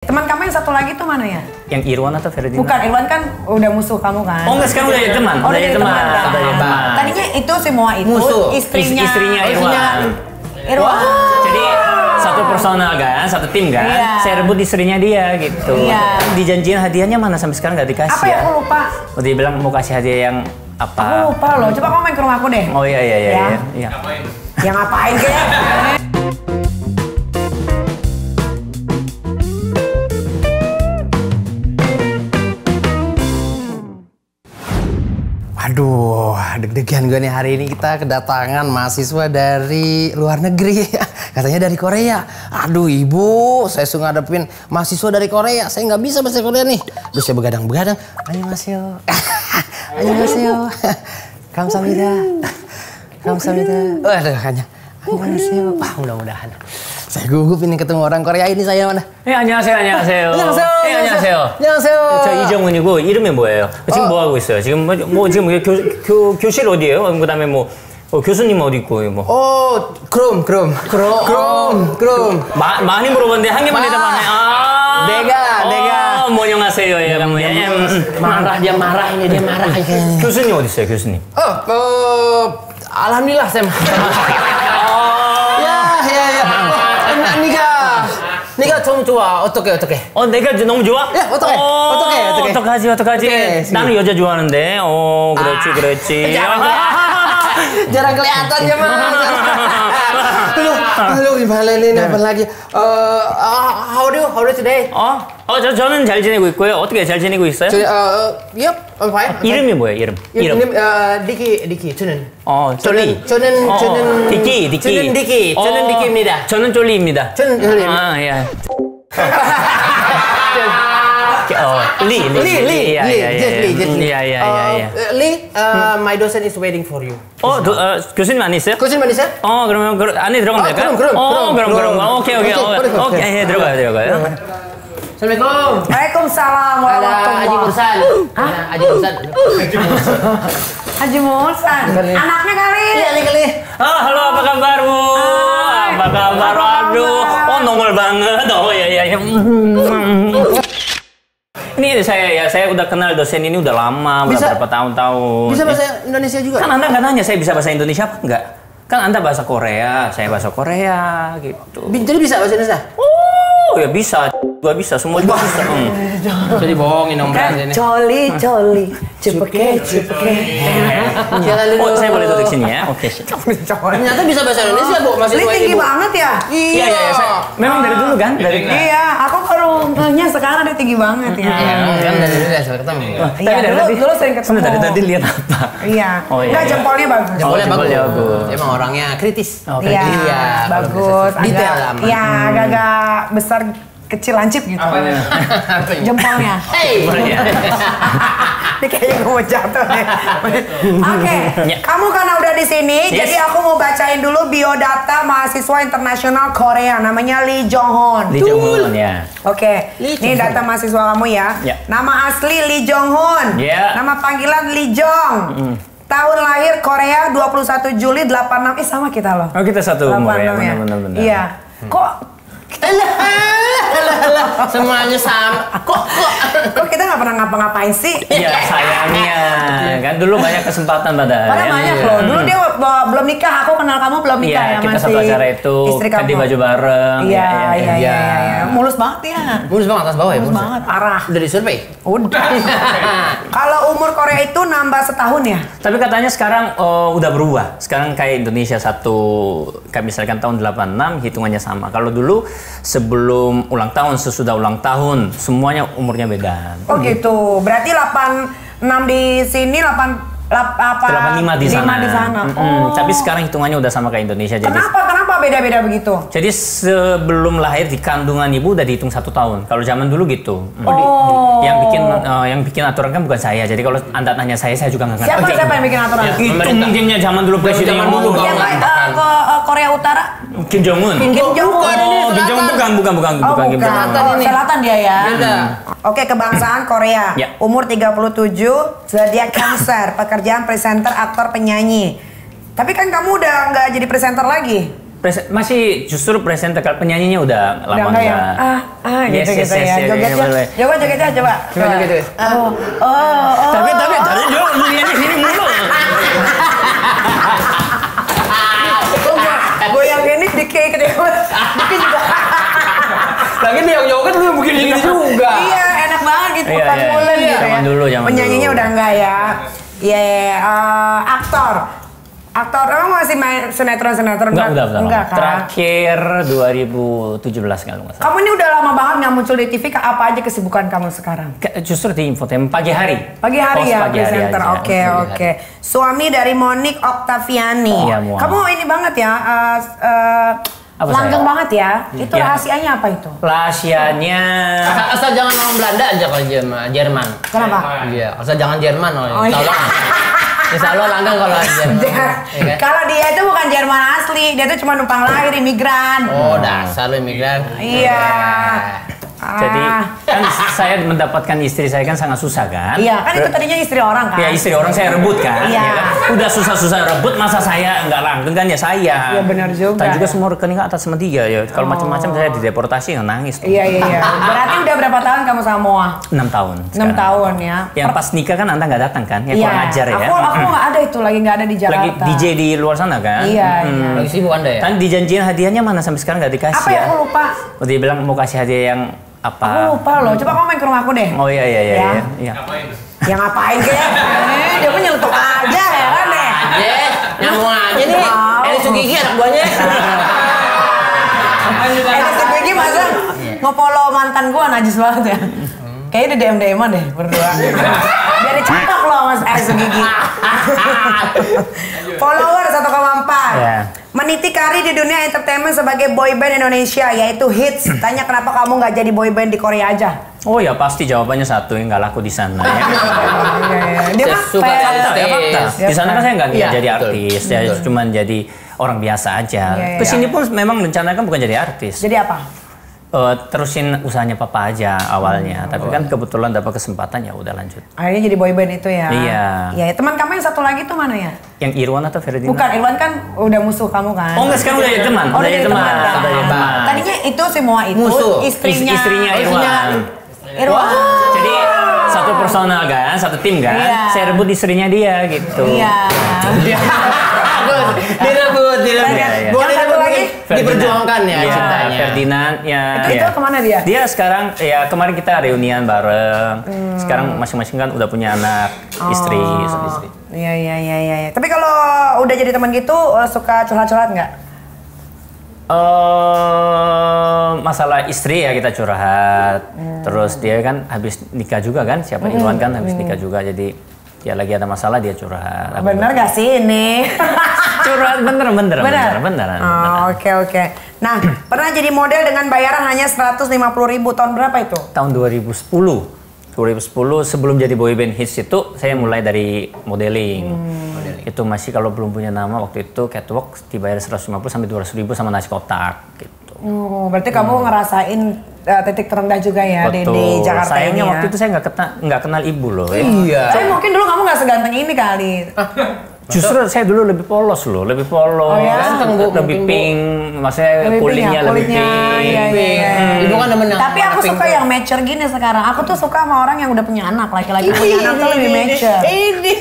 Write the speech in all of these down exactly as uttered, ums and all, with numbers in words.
Teman kamu yang satu lagi tuh mana ya? Yang Irwan atau Ferdinand? Bukan, Irwan kan udah musuh kamu kan? Oh enggak, sekarang udah jadi teman. Oh, udah jadi teman. teman. Udah jadi teman. Tadinya itu semua itu musuh. istrinya. Is, istrinya Irwan. Irwan. Jadi satu personal kan, satu tim kan. Iya. Saya rebut istrinya dia gitu. Iya. Dijanjiin hadiahnya mana sampai sekarang nggak dikasih. Apa ya? Aku lupa. Oh, dia bilang mau kasih hadiah yang apa? Aku lupa loh. Coba kamu main ke rumah aku deh. Oh iya iya iya. Ya. iya. iya. Yang ngapain kayak? Aduh, deg-degan gue nih hari ini kita kedatangan mahasiswa dari luar negeri. Katanya dari Korea. Aduh ibu, saya suka ngadepin mahasiswa dari Korea. Saya nggak bisa bahasa Korea nih. Terus saya begadang-begadang. Annyeonghaseyo. Annyeonghaseyo. Kamsahamnida. Kamsahamnida. Waduh, hanya. Annyeonghaseyo. Wah, mudah-mudahan. Saya gugup ini ketemu orang Korea ini saya mana? 네, 안녕하세요, 안녕하세요. 안녕하세요. 네, 안녕하세요. 안녕하세요. 저 이정훈이고 이름이 뭐예요? 지금 어. 뭐 하고 있어요? 지금 뭐, 뭐 지금 교, 교, 교실 어디예요? 그다음에 뭐 어, 교수님 어디 있고 뭐? Oh, 그럼, 그럼. 그럼, 그럼, 그럼. 마, 많이 물어봤는데 한 개만 대답하네. 아, 내가, 내가. 뭐 안녕하세요, 예, 뭐, 예, 음. Marah dia marah ini dia marah kayaknya. 교수님 어디 있어요, 교수님? Oh, oh, alhamdulillah saya. Ya, ya, ya. 니가 니가 좀 좋아. 어떻게 어떻게? 어, 내가 너무 좋아? 야, 어떡해? 어, 어떡해? 어떡해? 어떡하지, 어떡하지? 어떡해, 나는 여자 좋아하는데. 어, 그렇지, 아. 그렇지. jarang, jarang kelihatan ya mas. Aduh, aduh gimana ini apa lagi? Uh, how are you? How are you today? 어? 어, 저, 저는 잘 지내고 있고요. 어떻게 잘 지내고 있어요? 저, uh, yep, I'm fine. I'm fine. 이름이 뭐예요, 이름? 이름, 이름. uh, 디키, 디키, 저는. 어, 쫄리. 저는, 어, 저는. 디키, 디키. 저는 디키, 저는 어, 디키입니다. 저는 쫄리입니다. 저는 쫄리. 아, 예. 어, 리, 리, Lee, Lee, 야, Lee, 야, 야, just Lee, just Lee. 야, 야, 야, 야. Uh, Lee, uh, my docent is waiting for you. 어, 도, 어, 교수님 안에 있어요? 교수님 안에 있어요? 어, 그러면 그, 안에 들어가면 아, 될까요? 그럼, 그럼, 어, 그럼, 그럼, 그럼. 그럼. 어, 오케이, 오케이. 오케이, 어, 오케이, 오케이. 오케이, 예, 들어가요, 들어가요. Assalamualaikum. Waalaikumsalam Ada Haji warahmatullahi. Mursan. Ada Haji Mursan. Haji Mursan. Anaknya kali. Iya, nih kali. Ah, halo, apa kabar, Bu? Hai. Apa kabar? Apa Aduh, kabar? oh nongol banget. Oh, ya, ya, ya. Ini saya ya, saya udah kenal dosen ini udah lama, udah Bisa- berapa tahun-tahun. Bisa bahasa Indonesia juga? Kan Anda nggak nanya saya bisa bahasa Indonesia apa enggak? Kan Anda bahasa Korea, saya bahasa Korea gitu. Bi- Jadi bisa bahasa Indonesia? Oh, ya bisa. Juga bisa, semua juga bisa. Hmm. Jadi bohongin om Bran ini. Coli, coli, cepeke, cepeke. Jalan Oh, saya boleh duduk sini ya? Oke. Ternyata bisa bahasa Indonesia, Bu. Masih Ini tinggi banget ya? Iya, iya, iya. Saya, memang dari dulu kan? Dari Iya, aku baru ngehnya sekarang dia tinggi banget ya. Iya, kan dari dulu ya, ketemu. Iya, Tapi dari dulu, tadi- dulu sering ketemu. Sebentar, dari tadi lihat apa? Iya. Oh, iya, Enggak, iya. jempolnya bagus. Jempolnya Oh, bagus. jempolnya bagus. Emang orangnya kritis. Oh, Iya, Iya, kalau bagus. bisa detail Agak, aman. iya, agak-agak besar, kecil, lancip gitu. Apanya? Jempolnya. Hey. Iya. Ini kayaknya gue mau jatuh deh. Oke, Ya. kamu karena udah di sini, Yes. jadi aku mau bacain dulu biodata mahasiswa internasional Korea, namanya Lee Jong Hon. Lee Jong Hon ya. Oke, Lee ini Jong-hun. data mahasiswa kamu ya. Ya. Nama asli Lee Jong Hon. Ya. Nama panggilan Lee Jong. Tahun lahir Korea dua puluh satu Juli delapan puluh enam. Eh sama kita loh. Oh, kita satu umur ya, delapan puluh enam benar-benar. Iya. Kok Alah, alah, alah. Semuanya sama. Kok, kok. kok kita nggak pernah ngapa-ngapain sih? Iya, sayangnya. Kan dulu banyak kesempatan pada. Padahal banyak loh. Dulu dia b- belum nikah, aku kenal kamu belum nikah Iya, ya kita masih satu acara itu istri ganti kamu. baju bareng. Iya, ya, iya, iya, ya. iya, iya. Mulus banget ya. Mulus banget atas bawah ya, Mulus mulus. banget, parah. Udah disurvei? Udah. Kalau umur Korea itu nambah setahun ya? Tapi katanya sekarang oh, udah berubah. Sekarang kayak Indonesia satu, kayak misalkan tahun delapan puluh enam hitungannya sama. Kalau dulu sebelum ulang tahun, sesudah ulang tahun, semuanya umurnya beda. Oh gitu. Berarti delapan puluh enam di sini, delapan lap- apa? delapan puluh lima di sana. lima di sana. Mm-mm. Oh. Tapi sekarang hitungannya udah sama kayak Indonesia. Jadi Kenapa? Kenapa beda-beda begitu? Jadi sebelum lahir di kandungan ibu udah dihitung satu tahun. Kalau zaman dulu gitu. Mm. Oh. Yang bikin eh, yang bikin aturan kan bukan saya. Jadi kalau anda tanya saya, saya juga nggak ngerti. Siapa siapa yang bikin aturan? Ya, itu mungkinnya zaman dulu presiden zaman yang dulu, ngomong. Yang Bang. eh, ke eh, Korea Utara? Kim Jong Un. Kim Jong Un. bukan ini, Oh, Kim Jong Un bukan bukan bukan Oh, bukan Kim bukan. Jong Un. Selatan Oh, ini. selatan dia ya. Beda. Oke, kebangsaan Korea. Ya. Umur tiga puluh tujuh, zodiak Cancer, pekerjaan presenter, aktor, penyanyi. Tapi kan kamu udah nggak jadi presenter lagi. Presen, masih justru presenter, kalau penyanyinya udah lama enggak ya? enggak. Ah, ah gitu Yes, gitu yes, ya. yes, Jogetnya, boleh, boleh. coba jogetnya coba. Coba joget, joget. Oh, oh, oh. Tapi tapi tadi juga lihatnya sini mulu. Goyang ini dikit deh. Dikit juga. Lagi nih yang joget lu yang bikin gini juga. Iya, enak banget gitu Iya, kan iya. Mulen gitu ya. Zaman dulu, zaman Penyanyinya dulu. udah enggak ya. Iya, yeah, uh, aktor. Aktor emang masih main sinetron-sinetron? Enggak, udah, udah. Enggak lama. kan? Terakhir dua ribu tujuh belas kalau nggak salah. Kamu ini udah lama banget nggak muncul di T V, apa aja kesibukan kamu sekarang? Ke- Justru di infotainment pagi hari. Pagi hari Host ya, pagi hari presenter. aja. Oke, Pagi oke. hari. Suami dari Monique Octaviani. Iya, Muhammad. Kamu ini banget ya, uh, uh, Apa langgeng saya? banget ya. Itu Iya. rahasianya apa itu? Rahasianya Asal, asal jangan orang Belanda aja kalau Jerman. Jerman. Kenapa? Iya, asal jangan Jerman oh. Oh, iya. Insya Allah. Insya Allah langgeng kalau Jerman. Iya kan? Kalau dia itu bukan Jerman asli, dia tuh cuma numpang lahir imigran. Oh, dasar lu imigran. Iya. Jadi Ah. kan saya mendapatkan istri saya kan sangat susah kan? Iya, kan itu tadinya istri orang kan? Ya istri orang saya rebut kan? Iya. Ya kan? Udah susah-susah rebut, masa saya nggak langgeng kan ya saya. Iya, benar juga. Dan juga semua rekening atas sama dia ya. Kalau macam-macam saya dideportasi ya nangis. tuh. Iya, iya, iya. Berarti udah berapa tahun kamu sama Moa? enam tahun. enam sekarang. tahun ya. Yang pas nikah kan Anda nggak datang kan? Ya Iya. kurang ajar ya. Aku aku nggak ada itu lagi nggak ada di Jakarta. Lagi D J di luar sana kan? Iya, Mm. iya. Lagi sibuk Anda ya? Kan dijanjiin hadiahnya mana sampai sekarang nggak dikasih Apa ya? ya? Aku lupa. Oh, dia bilang mau kasih hadiah yang apa? Aku lupa loh. Coba kamu main ke rumah aku deh. Oh iya iya iya. Ya. iya. iya. Ya ngapain kek? Eh, dia pun nyelutuk aja, heran deh. Yes, nyamuk aja nih. Wow. Ini Sugigi anak buahnya. Eh, si Quickie masa nge-follow mantan gua najis banget ya. Kayaknya udah D M D M-an deh berdua. Biar dicakap loh Mas Aris Gigi. Follower satu koma empat. Ya. Meniti karir di dunia entertainment sebagai boyband Indonesia yaitu hits. Tanya kenapa kamu nggak jadi boyband di Korea aja? Oh ya pasti jawabannya satu yang nggak laku di sana ya. Dia mah Suka fans. Fakta, ya fakta. Di sana kan saya nggak Iya, jadi betul. artis, ya Betul. cuman jadi orang biasa aja. Iya, iya. Kesini pun memang rencanakan bukan jadi artis. Jadi apa? Eh, terusin usahanya papa aja awalnya, tapi kan kebetulan dapat kesempatan ya udah lanjut. Akhirnya jadi boyband itu ya. Iya. Iya, teman kamu yang satu lagi tuh mana ya? Yang Irwan atau Ferdinand? Bukan, Irwan kan udah musuh kamu kan? Oh enggak, sekarang udah jadi teman. Oh, udah jadi teman. Udah jadi kan? teman. Tadinya itu semua itu Musuh. istrinya. Is- istrinya Irwan. Irwan. Jadi satu personal kan, satu tim kan. Iya. Saya rebut istrinya dia gitu. Iya. Direbut, direbut. Iya, iya. Bukan Yang satu direbut, lagi? diperjuangkan ya Iya, cintanya. Ferdinand ya. Itu ya. itu kemana dia? Dia sekarang ya kemarin kita reunian bareng. Hmm. Sekarang masing-masing kan udah punya anak, istri, Oh. istri. Iya iya iya iya. iya. Tapi kalau udah jadi teman gitu eh, suka curhat-curhat nggak? Eh masalah istri ya kita curhat. Hmm. Terus dia kan habis nikah juga kan, siapa Irwan kan habis nikah juga. Jadi ya lagi ada masalah dia curhat. Aku Bener gak sih ini? curhat bener bener bener beneran. Oh, beneran. Oke oke. Nah pernah jadi model dengan bayaran hanya seratus lima puluh ribu tahun berapa itu? Tahun dua ribu sepuluh. dua ribu sepuluh sebelum jadi boyband hits itu saya mulai dari modeling. Hmm. Itu masih kalau belum punya nama waktu itu catwalk dibayar seratus lima puluh sampai dua ratus ribu sama nasi kotak gitu. Oh, berarti kamu ngerasain uh, titik terendah juga ya di, di Jakarta Sayangnya ini ya? waktu itu saya nggak kenal nggak kenal ibu loh. Ya. Iya. Tapi mungkin dulu kamu nggak seganteng ini kali. Justru saya dulu lebih polos loh, lebih polos, Oh ya? Ganteng, Bu, lebih mungkin, Bu. pink, maksudnya Lebih pink kulitnya ya, lebih kulitnya, pink. iya, iya, iya. Hmm. Ibu kan demen yang Tapi aku warna pink suka tuh. yang mature gini sekarang. Aku tuh suka sama orang yang udah punya anak. Laki-laki punya anak tuh lebih mature. Ini.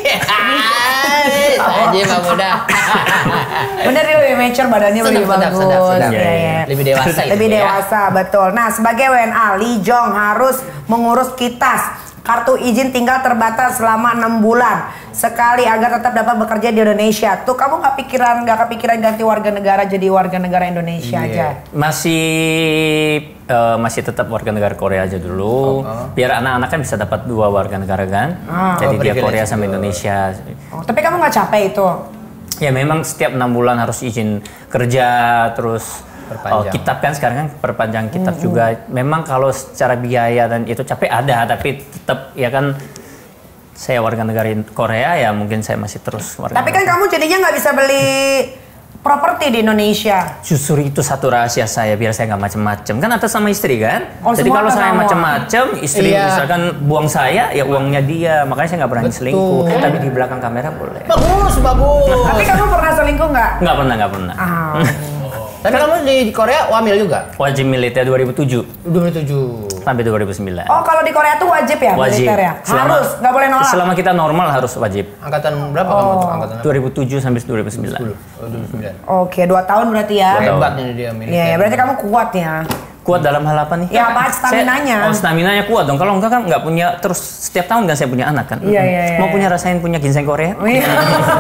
Aja Pak Muda. Bener dia lebih mature, badannya Sedap, lebih sedap, bagus. sedap, sedap. Iya, iya. Lebih dewasa gitu Lebih ya. dewasa, betul. Nah, sebagai W N A, Lee Jong harus mengurus kitas. Kartu izin tinggal terbatas selama enam bulan sekali agar tetap dapat bekerja di Indonesia. Tuh kamu nggak pikiran nggak kepikiran ganti warga negara jadi warga negara Indonesia aja? Masih eh, masih tetap warga negara Korea aja dulu, biar anak-anak kan bisa dapat dua warga negara kan. Ah. Jadi Oh, dia privilege Korea sama itu. Indonesia. Oh, tapi kamu nggak capek itu? Ya memang setiap enam bulan harus izin kerja terus. Oh, Perpanjang. kitab kan sekarang kan perpanjang kitab juga. Memang kalau secara biaya dan itu capek ada, tapi tetap ya kan saya warga negara Korea ya mungkin saya masih terus warga. Tapi kan negara. kamu jadinya nggak bisa beli properti di Indonesia. Justru itu satu rahasia saya biar saya nggak macem-macem kan atas sama istri kan. Oh, Jadi semua kalau atas saya nama. macem-macem istri Iya. misalkan buang saya ya uangnya dia makanya saya nggak berani selingkuh. Tapi di belakang kamera boleh. Bagus, bagus. Tapi kamu pernah selingkuh nggak? Nggak pernah nggak pernah. Ah. Tapi kamu di Korea wamil juga? Wajib militer dua ribu tujuh dua ribu tujuh sampai dua ribu sembilan. Oh, kalau di Korea tuh wajib ya Wajib. militer ya? Selama- Harus, nggak boleh nolak. Selama kita normal harus wajib. Angkatan berapa kamu tuh? Angkatan dua ribu tujuh sampai dua ribu sembilan. sepuluh. Oh, dua ribu sembilan. Oke, dua tahun berarti ya. Dua tahun. Hebat nih dia militer. Iya, ya, berarti kamu kuat ya. Kuat dalam hal apa nih? Ya, apa stamina-nya? Saya- oh, stamina-nya kuat dong. Kalau enggak kan nggak punya, terus setiap tahun kan saya punya anak kan. Iya, iya, iya, Mau punya iya. rasain punya ginseng Korea? Oh, iya.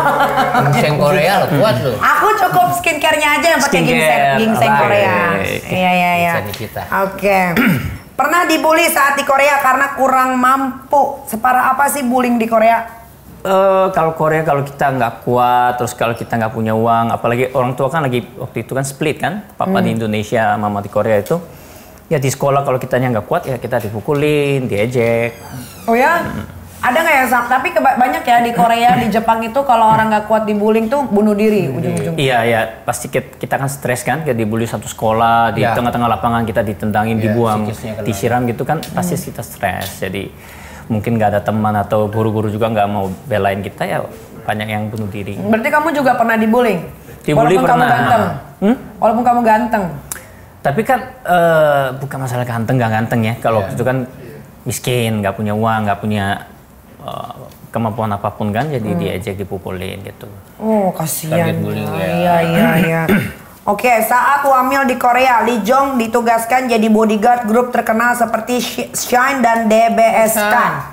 Ginseng Korea lo kuat lo. Aku cukup skincare-nya aja yang pakai Skincare. ginseng, ginseng Baik. Korea. Iya, iya, iya. Ginseng kita. Oke. Pernah dibully saat di Korea karena kurang mampu. Separah apa sih bullying di Korea? Eh, kalau Korea kalau kita nggak kuat, terus kalau kita nggak punya uang, apalagi orang tua kan lagi waktu itu kan split kan, papa di Indonesia, mama di Korea itu, ya di sekolah kalau kitanya nggak kuat ya kita dipukulin, diejek. Oh ya? Ada nggak ya, Sak? Tapi keba- banyak ya di Korea, di Jepang itu kalau orang nggak kuat dibullying tuh bunuh diri ujung-ujung. Iya ya, pasti kita, kita kan stres kan, kayak dibully satu sekolah, di Ya. tengah-tengah lapangan kita ditendangin, Ya, dibuang, psikisnya kena. disiram gitu kan, pasti kita stres. Jadi mungkin nggak ada teman atau guru-guru juga nggak mau belain kita ya banyak yang bunuh diri. Berarti kamu juga pernah dibullying? Dibully Walaupun pernah. kamu ganteng? Hmm? Walaupun kamu ganteng? Tapi kan eh, bukan masalah ganteng nggak ganteng ya. Kalau Iya. itu kan miskin, nggak punya uang, nggak punya eh, kemampuan apapun kan, jadi diejek, dipukulin gitu. Oh, kasihan. Target bullying ya. Iya, iya, iya. Oke, saat wamil di Korea, Lee Jong ditugaskan jadi bodyguard grup terkenal seperti Sh- Shine dan D B S kan.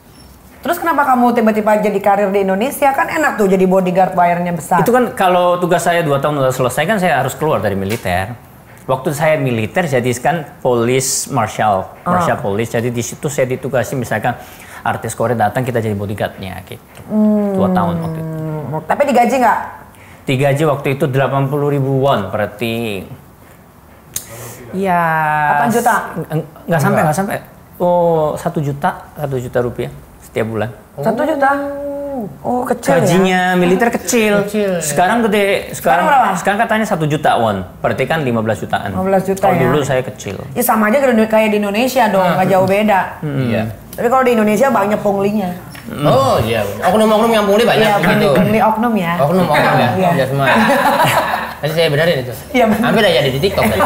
Terus kenapa kamu tiba-tiba jadi karir di Indonesia? Kan enak tuh jadi bodyguard, bayarnya besar. Itu kan kalau tugas saya dua tahun udah selesai kan saya harus keluar dari militer. Waktu saya militer jadi kan police marshal, marshal police. Jadi di situ saya ditugasi misalkan artis Korea datang kita jadi bodyguardnya gitu. Dua tahun waktu itu. Hmm, tapi digaji nggak? Digaji waktu itu delapan puluh ribu won, berarti ya delapan juta? Eng- nggak sampai, nggak sampai. Oh, satu juta, satu juta rupiah setiap bulan. Satu juta? Oh, kecil ya? Gajinya militer kecil. Kecil, ya. Sekarang gede. Sekarang Sekarang berapa? sekarang katanya satu juta won. Berarti kan lima belas jutaan. lima belas juta Kalau ya. dulu saya kecil. Ya sama aja kayak di Indonesia dong, nggak jauh beda. Iya. Tapi kalau di Indonesia banyak punglinya. Oh iya. Oknum-oknum yang pungli banyak Iya, gitu. pungli oknum ya. Oknum oknum ya. Iya. Iya semua. Nanti saya benerin itu. Iya, bener. Hampir aja ada di TikTok. Kan?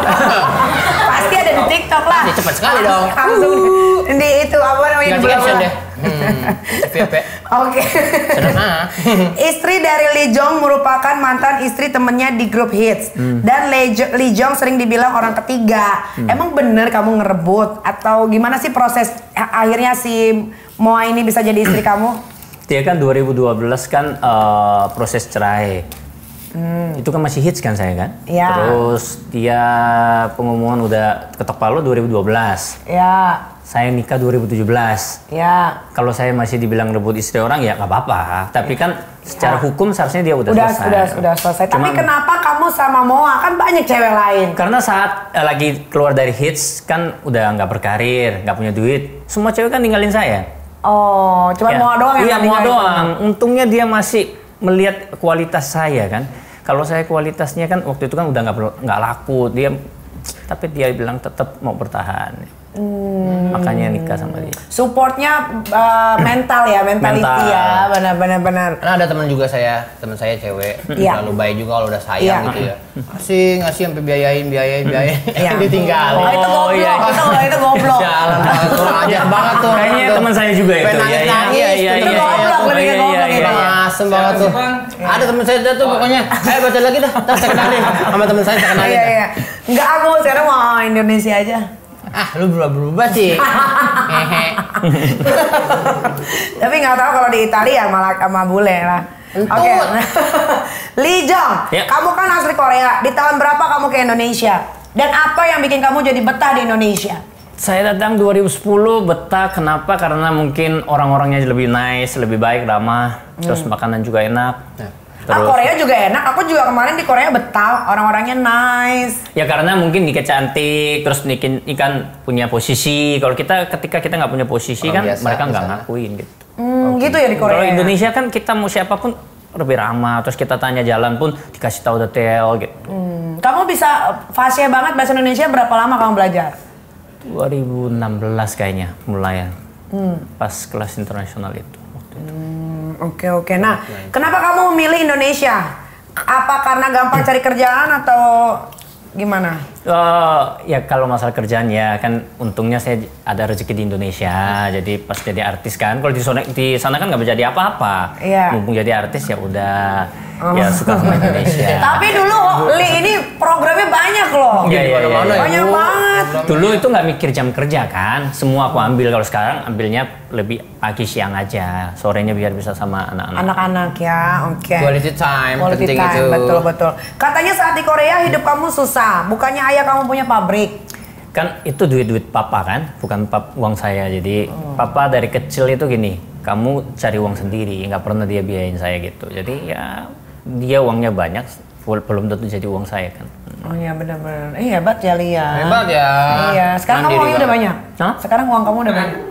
Pasti ada di TikTok lah. Pasti, cepat sekali dong. Langsung di itu apa namanya? Ganti bla- caption bla. deh. Hmm. V P. Oke. Sederhana. Istri dari Lee Jong merupakan mantan istri temennya di grup hits. Dan Lee Jo- Lee Jong sering dibilang orang ketiga. Emang bener kamu ngerebut? Atau gimana sih proses a- akhirnya si Moa ini bisa jadi istri kamu? Dia kan dua ribu dua belas kan eh, proses cerai. Itu kan masih hits kan saya kan. Iya. Terus dia pengumuman udah ketok palu dua ribu dua belas. Ya, Saya nikah dua ribu tujuh belas. ya. Kalau saya masih dibilang rebut istri orang ya nggak apa-apa. Tapi kan secara hukum seharusnya dia udah, Udah, selesai. udah, udah selesai. Tapi Cuman- kenapa kamu sama Moa? Kan banyak cewek lain. Karena saat eh, lagi keluar dari hits kan udah nggak berkarir, nggak punya duit. Semua cewek kan ninggalin saya. Oh, cuma Ya. Moa doang yang Iya, nggak Moa ninggalin doang. Untungnya dia masih melihat kualitas saya kan. Kalau saya kualitasnya kan waktu itu kan udah nggak ber- nggak laku. Dia tapi dia bilang tetap mau bertahan. Hmm. Makanya nikah sama dia. Supportnya uh, mental ya, mentality Mental. ya, benar-benar benar. Karena ada teman juga saya, teman saya cewek, Iya. selalu baik juga kalau udah sayang Iya. gitu ya. Ngasih, ngasih sampai biayain, biayain, biayain. Iya. Ditinggalin. Oh, itu goblok, iya. itu, itu goblok. Jalan banget, kurang ajar banget tuh. Kayaknya Tuh. teman saya juga itu. Pengen Iya, iya, nangis-nangis, iya, iya, itu iya, goblok, iya. lebih ke Iya, goblok iya, itu. iya. Asem banget tuh. Ada teman saya tuh pokoknya, ayo baca lagi dah, dah saya kenalin. Sama teman saya saya kenalin. Iya, iya. Enggak, aku sekarang mau Indonesia aja. Ah, lu berubah-berubah sih. Hehe. Tapi nggak tahu kalau di Italia malah sama bule lah. Oke. Lee Jong, Ya. kamu kan asli Korea. Di tahun berapa kamu ke Indonesia? Dan apa yang bikin kamu jadi betah di Indonesia? Saya datang dua ribu sepuluh betah. Kenapa? Karena mungkin orang-orangnya lebih nice, lebih baik, ramah. Terus makanan juga enak. Ah, Terus Korea juga enak. Aku juga kemarin di Korea betah. Orang-orangnya nice. ya karena mungkin Nika cantik, terus Nika kan punya posisi. Kalau kita ketika kita nggak punya posisi Orang kan biasa mereka di nggak sana. ngakuin gitu. Hmm, gitu ya di Korea. Kalau Indonesia kan kita mau siapapun lebih ramah, terus kita tanya jalan pun dikasih tahu detail gitu. Hmm, kamu bisa fasih banget bahasa Indonesia berapa lama kamu belajar? dua ribu enam belas kayaknya mulai ya. Hmm. Pas kelas internasional itu. waktu itu. Oke oke. Nah, kenapa kamu memilih Indonesia? Apa karena gampang cari kerjaan atau gimana? Uh, ya kalau masalah kerjaan ya kan untungnya saya ada rezeki di Indonesia, jadi pas jadi artis kan, kalau di sana, di sana kan nggak bisa jadi apa-apa. Iya. Mumpung jadi artis ya udah, ya suka sama Indonesia. Tapi dulu Li ini programnya banyak loh. Iya, iya, iya, iya. Banyak banget. Dulu itu nggak mikir jam kerja kan, semua aku ambil. Kalau sekarang ambilnya lebih pagi siang aja, sorenya biar bisa sama anak-anak. Anak-anak ya, oke. Quality time, Quality penting time, itu. betul betul. Katanya saat di Korea hidup kamu susah, bukannya ayah kamu punya pabrik? Kan itu duit-duit papa kan, bukan pap, uang saya. Jadi Oh. papa dari kecil itu gini, kamu cari uang sendiri, nggak pernah dia biayain saya gitu. Jadi ya dia uangnya banyak, belum tentu jadi uang saya kan. Oh iya benar-benar. Eh hebat ya Lia. Hebat ya. Iya, sekarang kamu Mandiri uangnya udah banget. banyak? Hah? Sekarang uang kamu udah banyak?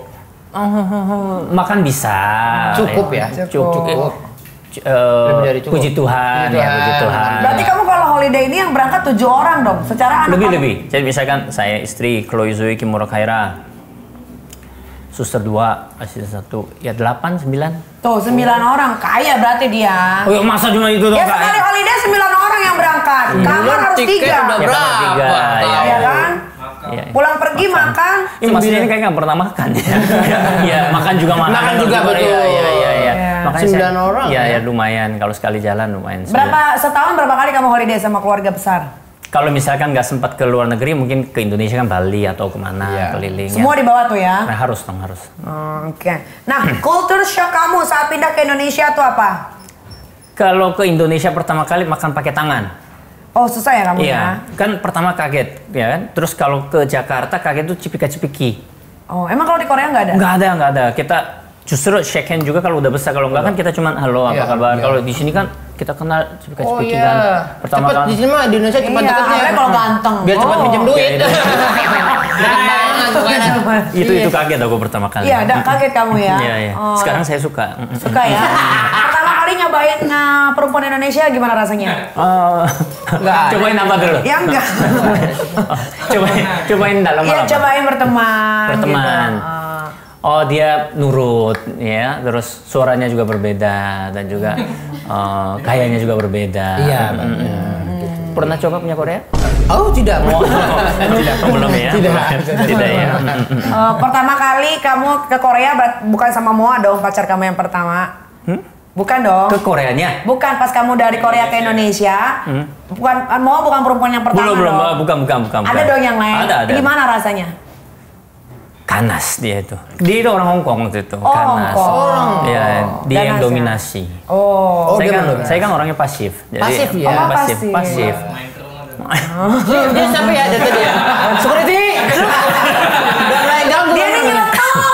Oh, makan bisa. Cukup ya? Cukup. Cukup. C- eh, Lebih dari cukup. Puji Tuhan, Puji ya puji Tuhan. Tuhan. Berarti kamu kalau holiday ini yang berangkat tujuh orang dong, secara anak lebih kamu- lebih. Jadi misalkan saya istri Chloe Zoe Kimura Khaira, suster dua, asisten satu, ya delapan sembilan. Tuh sembilan orang, kaya berarti dia. Oh ya masa cuma itu Ya doang? sekali Kak? holiday sembilan orang yang berangkat, kamar Bulan harus tiket tiga. udah Ya, berapa? tiga, ya, Ya kan? Iya. Pulang pergi makan. Ini maksudnya ini kayak nggak pernah makan ya. Iya, makan juga makan. Makan kalau juga, di Korea. betul. Iya, iya, iya. Iya. Makanya Sembilan saya- orang, Iya, ya? ya lumayan. Kalau sekali jalan lumayan. sembilan. Berapa setahun berapa kali kamu holiday sama keluarga besar? Kalau misalkan nggak sempat ke luar negeri, mungkin ke Indonesia kan Bali atau kemana Iya. keliling. Semua ya. di bawah tuh ya. Nah, harus dong harus. Oh, Oke. Nah, culture shock kamu saat pindah ke Indonesia tuh apa? Kalau ke Indonesia pertama kali makan pakai tangan. Oh susah ya kamu ya? Iya, kan pertama kaget, ya kan. Terus kalau ke Jakarta kaget tuh cipika-cipiki. Oh emang kalau di Korea nggak ada? Nggak ada, nggak ada. Kita justru shake hand juga kalau udah besar. Kalau nggak kan kita cuma halo apa Iya, kabar. iya. Kalau di sini kan kita kenal Oh cipika-cipiki iya. kan. Pertama Cepet kali. di sini mah di Indonesia cepat Iya, deketnya. apalagi kalau ganteng. Biar cepat Oh. pinjam duit. Iya, iya. Deket banget pokoknya. Itu itu kaget aku pertama kali. Iya, ada kaget kamu ya. Iya, iya. Oh, Sekarang saya suka. suka ya. Pertama kali nyobain uh, perempuan Indonesia gimana rasanya? Oh, Nggak. cobain apa dulu? Ya enggak. cobain, cobain dalam Iya apa? cobain berteman. Berteman. Gitu. Uh, Oh dia nurut ya, terus suaranya juga berbeda dan juga eh, gayanya juga berbeda. Iya, Mm, mm, mm. Pernah coba punya Korea? Oh tidak. Oh, tidak, belum ya? Tidak. Tidak ya. Mm, mm, mm. uh, pertama kali kamu ke Korea ber- bukan sama Moa dong pacar kamu yang pertama? Hmm? Bukan dong. Ke Koreanya? Bukan pas kamu dari Korea ke Indonesia. Bukan Moa bukan perempuan yang pertama Belum, belum, dong. bukan, bukan, bukan. Ada bukan. dong yang lain. Ada, ada. Gimana rasanya? Ganas dia itu. Dia itu orang Hong Kong waktu itu. Oh, Ganas. Hong Kong. Iya, dia Ganas yang ya? dominasi. Oh. Oh, saya dia kan, mendominasi. saya kan orangnya pasif. Jadi, Pasif ya? Oh, pasif, pasif. pasif. Dia, dia sampai ya dari tadi ya. Security. Udah mulai ganggu. Dia ini nyeletuk.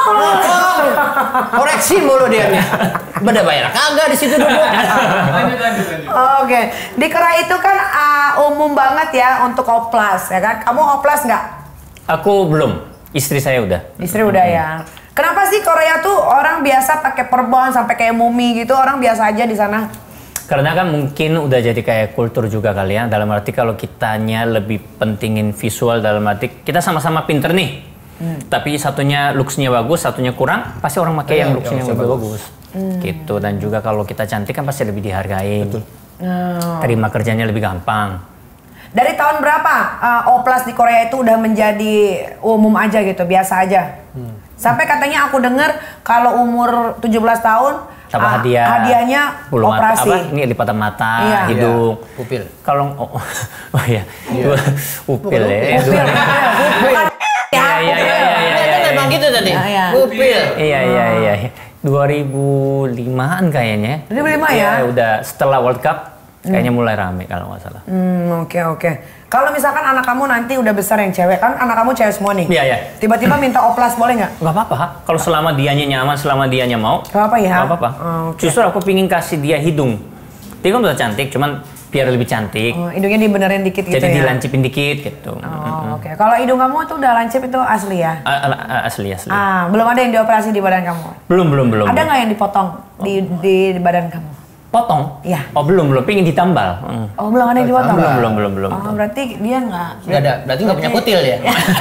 Koreksi mulu dia nih. Beda bayar kagak di situ duduk. Oke, di Korea itu kan uh, umum banget ya untuk oplas ya kan. Kamu oplas nggak? Aku belum. Istri saya udah. Istri udah ya. Kenapa sih Korea tuh orang biasa pakai perban sampai kayak mumi gitu? Orang biasa aja di sana. Karena kan mungkin udah jadi kayak kultur juga kali ya. Dalam arti kalau kitanya lebih pentingin visual dalam arti kita sama-sama pinter nih. Hmm. Tapi satunya looks-nya bagus, satunya kurang, pasti orang pakai yang Iya, looks-nya yang lebih bagus. bagus. Gitu. Dan juga kalau kita cantik kan pasti lebih dihargain. Betul. Oh. Terima kerjanya lebih gampang. Dari tahun berapa uh, oplas di Korea itu udah menjadi umum aja gitu, biasa aja? Hmm. Sampai katanya aku dengar kalau umur tujuh belas tahun Sama uh, hadiah. hadiahnya Bulu mata, operasi. apa? Ini lipatan mata, Iya. hidung. Iya, pupil. Kalau oh, oh iya. Pupil ya. Pupil, bukan Iya, iya, iya, iya, iya, Kan iya. memang gitu tadi. Ah, iya. Pupil. Iya iya iya. dua ribu limaan kayaknya. dua ribu lima ya? Iya, udah setelah World Cup kayaknya mulai rame kalau nggak salah. Hmm, oke oke. Kalau misalkan anak kamu nanti udah besar yang cewek, kan anak kamu cewek semua nih. Iya iya. Tiba-tiba minta oplas boleh nggak? Nggak apa-apa. Kalau selama dianya nyaman, selama dianya mau. Nggak apa-apa ya? Nggak apa-apa. Oh, oke. Justru aku pingin kasih dia hidung. Dia kan udah cantik, cuman biar lebih cantik. Oh, hidungnya dibenerin dikit gitu Jadi ya? dilancipin dikit gitu. Oh, oke. Kalau hidung kamu tuh udah lancip itu asli ya? A- a- a- Asli asli. Ah, belum ada yang dioperasi di badan kamu? Belum belum belum. Ada belum. nggak yang dipotong di, di di badan kamu? Potong? Iya. Oh belum belum. Pingin ditambal. Hmm. Oh, belum ada yang dipotong? Belum belum belum belum. Oh, berarti dia nggak... Enggak ada, berarti nggak punya kutil ya.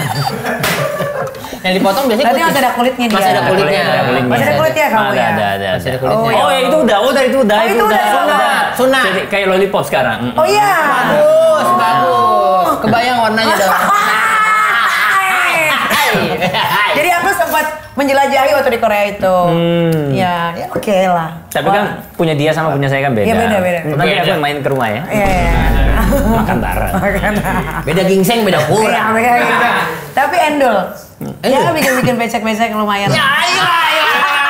Yang dipotong biasanya Berarti masih ada kulitnya dia. Masih ada kulitnya. Ada kulitnya. Masih ada kulitnya kamu ada, ya? Ada ada Masih ada ada. kulitnya. Oh, ya itu udah. Oh dari itu udah. Oh, itu udah sunat. Sunat. Jadi kayak lollipop sekarang. Mm. Oh iya. Bagus, bagus. kebayang warnanya dong. Jadi aku sempat menjelajahi waktu di Korea itu. Hmm. Ya, ya oke okay lah. Tapi kan punya dia sama punya saya kan beda. Iya, beda, beda. Nanti Beda. aku yang main ke rumah ya. Iya, iya. Makan bareng. Beda gingseng, beda Iya, kurang. beda gitu. Tapi endul. Ya bikin-bikin becek-becek lumayan. Ya, iya, iya.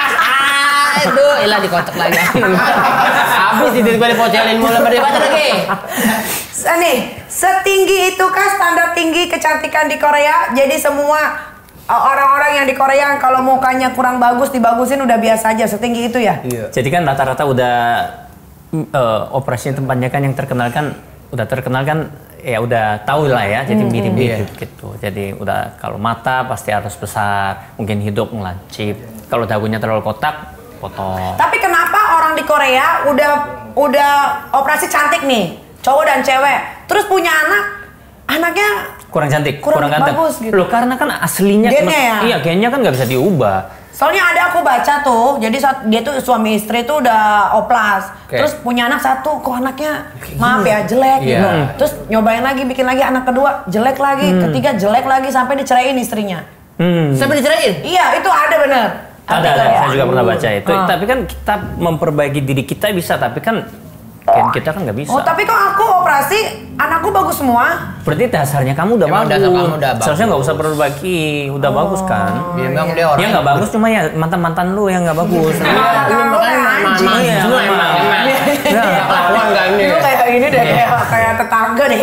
Aduh, ilah dikocok lagi. Habis itu gue dipocelin mulai berdebat lagi. Nih, setinggi itukah standar tinggi kecantikan di Korea? Jadi semua uh, orang-orang yang di Korea kalau mukanya kurang bagus dibagusin udah biasa aja, setinggi itu ya? Iya. Jadi kan rata-rata udah uh, operasi tempatnya kan yang terkenal kan udah terkenal kan ya udah tahu lah ya, jadi mirip-mirip gitu. Jadi udah kalau mata pasti harus besar, mungkin hidung ngelancip. Kalau dagunya terlalu kotak, potong. Tapi kenapa orang di Korea udah udah operasi cantik nih, cowok dan cewek, terus punya anak, anaknya Kurang cantik, Kurang kurang, ganteng. bagus gitu. Loh karena kan aslinya Gennya ya? iya gennya kan nggak bisa diubah. soalnya ada aku baca tuh, jadi saat dia tuh suami istri tuh udah oplas, Oke. terus punya anak satu, kok anaknya maaf ya jelek Iya. gitu, terus nyobain lagi, bikin lagi anak kedua jelek lagi, ketiga jelek lagi sampai diceraiin istrinya. Hmm. Sampai diceraiin? Iya itu ada bener. Ada, ada, Artikel ya. saya juga pernah baca itu. Ah. Tapi kan kita memperbaiki diri kita bisa, tapi kan gen kita kan nggak bisa. Oh tapi kok aku operasi, anakku bagus semua. Berarti dasarnya kamu udah Emang bagus. dasar kamu udah bagus. Seharusnya nggak usah perbaiki, udah bagus kan. Dia memang iya. dia orang. Ya nggak bagus cuma ya mantan-mantan lu yang nggak bagus. Iya, Lu lu makanya kayak anjing. mama Iya, semua emang. emang emang. Ya. Lawan kan ini. Lu kayak ini deh, kayak kayak tetangga deh.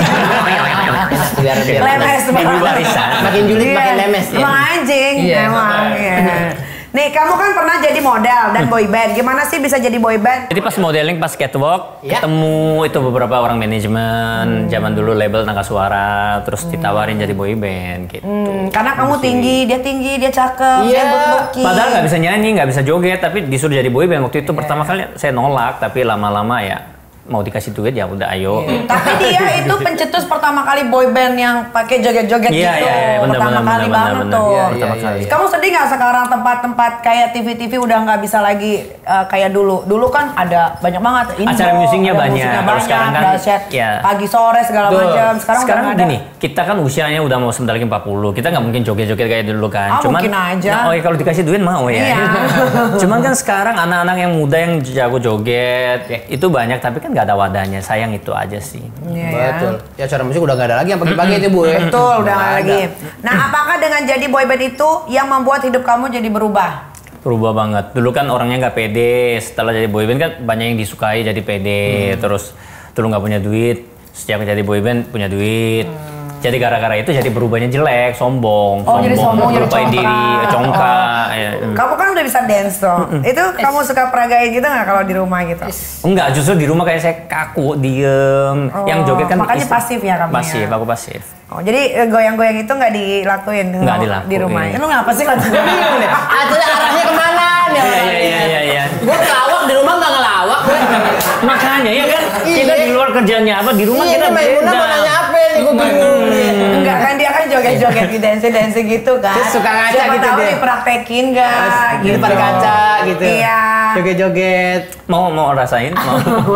Biar biar Lemes Ibu banget. warisan. Makin julid Iya, makin lemes ya. Emang anjing, Iya. emang. Iya. Nih, kamu kan pernah jadi model dan boy band. Gimana sih bisa jadi boy band? Jadi pas modeling, pas catwalk, Ya. ketemu itu beberapa orang manajemen, zaman dulu label Naga Suara, terus ditawarin jadi boy band gitu. Hmm, karena kamu tinggi, dia tinggi, dia cakep, Iya. dia good looking. Padahal nggak bisa nyanyi, nggak bisa joget, tapi disuruh jadi boy band. Waktu itu pertama kali saya nolak, tapi lama-lama ya mau dikasih duit ya udah ayo. Tapi dia itu pencetus pertama kali boy band yang pakai joget-joget Iya, gitu. iya, iya, bener, pertama bener, kali bener, banget bener, tuh. bener. Iya, Pertama iya, kali. iya. Kamu sedih nggak sekarang tempat-tempat kayak T V T V udah nggak bisa lagi uh, kayak dulu? Dulu kan ada banyak banget. Indo, Acara musiknya ada banyak. musiknya Kalau banyak, sekarang kan, dahsyat, ya. pagi sore segala Betul. macam. Sekarang, Sekarang udah nggak gini, ada. kita kan usianya udah mau sebentar lagi empat puluh. Kita nggak mungkin joget-joget kayak dulu kan. Ah, mungkin aja. Nah, oh ya kalau dikasih duit mau ya. Iya. Cuman kan sekarang anak-anak yang muda yang jago joget itu banyak, tapi kan nggak ada wadahnya. Sayang itu aja sih. Iya, ya. Betul. Ya acara musik udah gak ada lagi yang pagi-pagi itu Bu ya. Betul, udah nggak ada. lagi. Nah, apakah dengan jadi boy band itu yang membuat hidup kamu jadi berubah? Berubah banget. Dulu kan orangnya nggak pede. Setelah jadi boyband kan banyak yang disukai jadi pede. Terus dulu nggak punya duit. Sejak jadi boyband punya duit. Jadi gara-gara itu jadi berubahnya jelek, sombong, Oh, jadi sombong, jadi lupain congkak. diri, congkak. ya. Kamu kan udah bisa dance tuh. Itu kamu suka peragain gitu nggak kalau di rumah gitu? Enggak, justru di rumah kayak saya kaku, diem. Oh, yang joget kan makanya istri- pasif ya kamu ya? Pasif, aku pasif. Oh, jadi eh, goyang-goyang itu nggak dilakuin Nggak di dilakuin. rumah. Lu ngapa sih kalau gue bingung deh. Itu arahnya kemana nih? Iya, iya, iya, iya, iya. Gue ngelawak di rumah nggak ngelawak. Makanya ya kan, Iya. kita di luar kerjanya apa, di rumah Iya, kita ini Maimunah beda. mau nanya apa nih? Gue bingung. Enggak kan dia kan joget-joget di dance-dance gitu kan. Dia suka ngaca Siapa gitu tahu dia. dipraktekin enggak Di depan kaca gitu. Iya. Joget-joget. Mau mau rasain? Mau.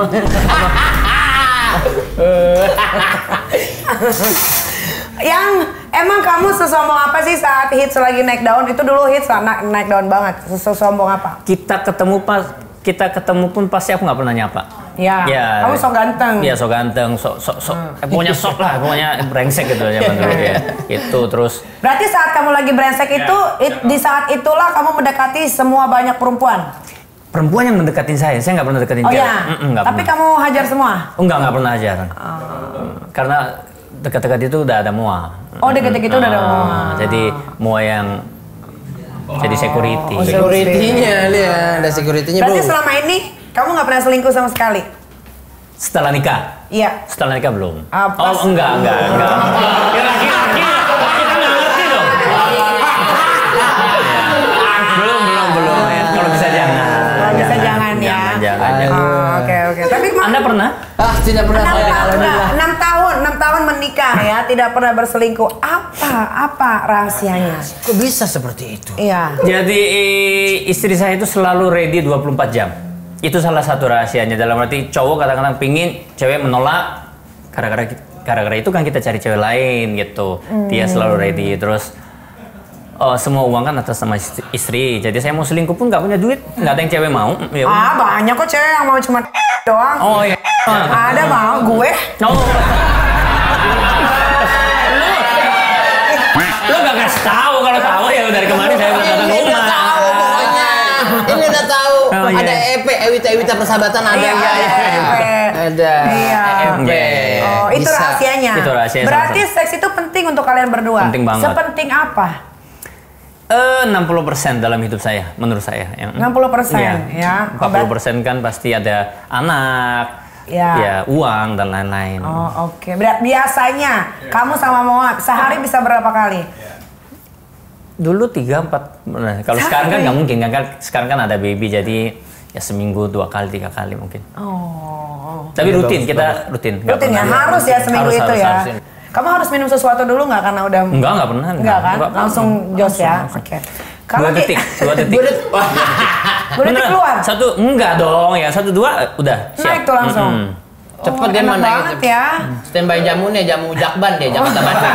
Yang emang kamu sesombong apa sih saat hits lagi naik daun? Itu dulu hits lah, naik, naik daun banget. Sesombong apa? kita ketemu pas kita ketemu pun pasti aku nggak pernah nyapa. Ya, kamu sok ganteng. Iya, sok ganteng, sok sok sok. Eh, pokoknya sok lah, pokoknya brengsek gitu zaman dulu ya. Itu terus Berarti saat kamu lagi brengsek itu, it- di saat itulah kamu mendekati semua banyak perempuan. perempuan yang mendekatin saya, saya nggak pernah deketin Oh cewek. ya, Mm-mm, nggak tapi pernah. kamu hajar semua. Oh, enggak nggak pernah ajar. Karena dekat-dekat itu udah ada mua. Oh, deket-deket itu udah ada Ah, mua. Jadi mua yang jadi security. Oh, Security-nya lihat, ada security-nya Berarti Bro. selama ini kamu nggak pernah selingkuh sama sekali? Setelah nikah. Iya. Setelah nikah belum. Ah, pas- Oh, enggak, enggak, enggak. Ya, laki-laki, laki kan nggak ngerti dong. Belum, belum, belum. Ya. Kalau bisa jangan. Kalau bisa jangan ya. Jangan, jangan, jangan. Oh, Oke oke. Tapi ma- Anda pernah? Ah, tidak pernah enam saya. tahun, enggak, enam tahun, enam tahun menikah ya, tidak pernah berselingkuh. Apa, apa rahasianya? Kok bisa seperti itu? Iya. Jadi eh, istri saya itu selalu ready dua puluh empat jam. Itu salah satu rahasianya. Dalam arti cowok kadang-kadang pingin, cewek menolak. Gara-gara gara-gara itu kan kita cari cewek lain gitu. Hmm. Dia selalu ready terus. Oh, semua uang kan atas sama istri. Jadi saya mau selingkuh pun nggak punya duit, nggak ada yang cewek mau. Ya, ah banyak kok cewek yang mau cuma doang. Oh iya. Ada mau gue. Oh. lu, lu gak kasih tahu kalau tahu ya dari kemarin saya udah datang rumah. Udah tahu pokoknya. Ini udah tahu. Oh, iya. Ada E P, Ewita Ewita Persahabatan ada. Iya, ya. iya, E P. Ada. Iya. E P. Oh, itu Bisa. rahasianya. Itu rahasia. Berarti seks itu penting untuk kalian berdua. Penting banget. Sepenting apa? Eh, enam puluh persen dalam hidup saya, menurut saya. Yang, enam puluh persen ya. ya. empat puluh persen kan pasti ada anak, ya, ya uang dan lain-lain. Oh oke. Okay. Biasanya kamu sama Moa sehari bisa berapa kali? Dulu tiga empat. Nah, kalau sekarang kan nggak mungkin kan. Sekarang kan ada baby jadi ya seminggu dua kali tiga kali mungkin. Oh. Tapi Ya, rutin bagus, kita bagus. rutin. Rutin ya harus ya seminggu harus, itu harus, ya. harus. Kamu harus minum sesuatu dulu nggak karena udah? Enggak enggak pernah. Enggak kan? Enggak, langsung jos ya. Oke. Okay. Dua detik, dua detik. Dua detik. Dua detik keluar. Satu enggak dong ya satu dua udah siap. Naik tuh langsung. Mm-mm. Cepet Oh, dia enak mana banget ya. Standby jamunya jamu Jakban deh, Jakarta Barat.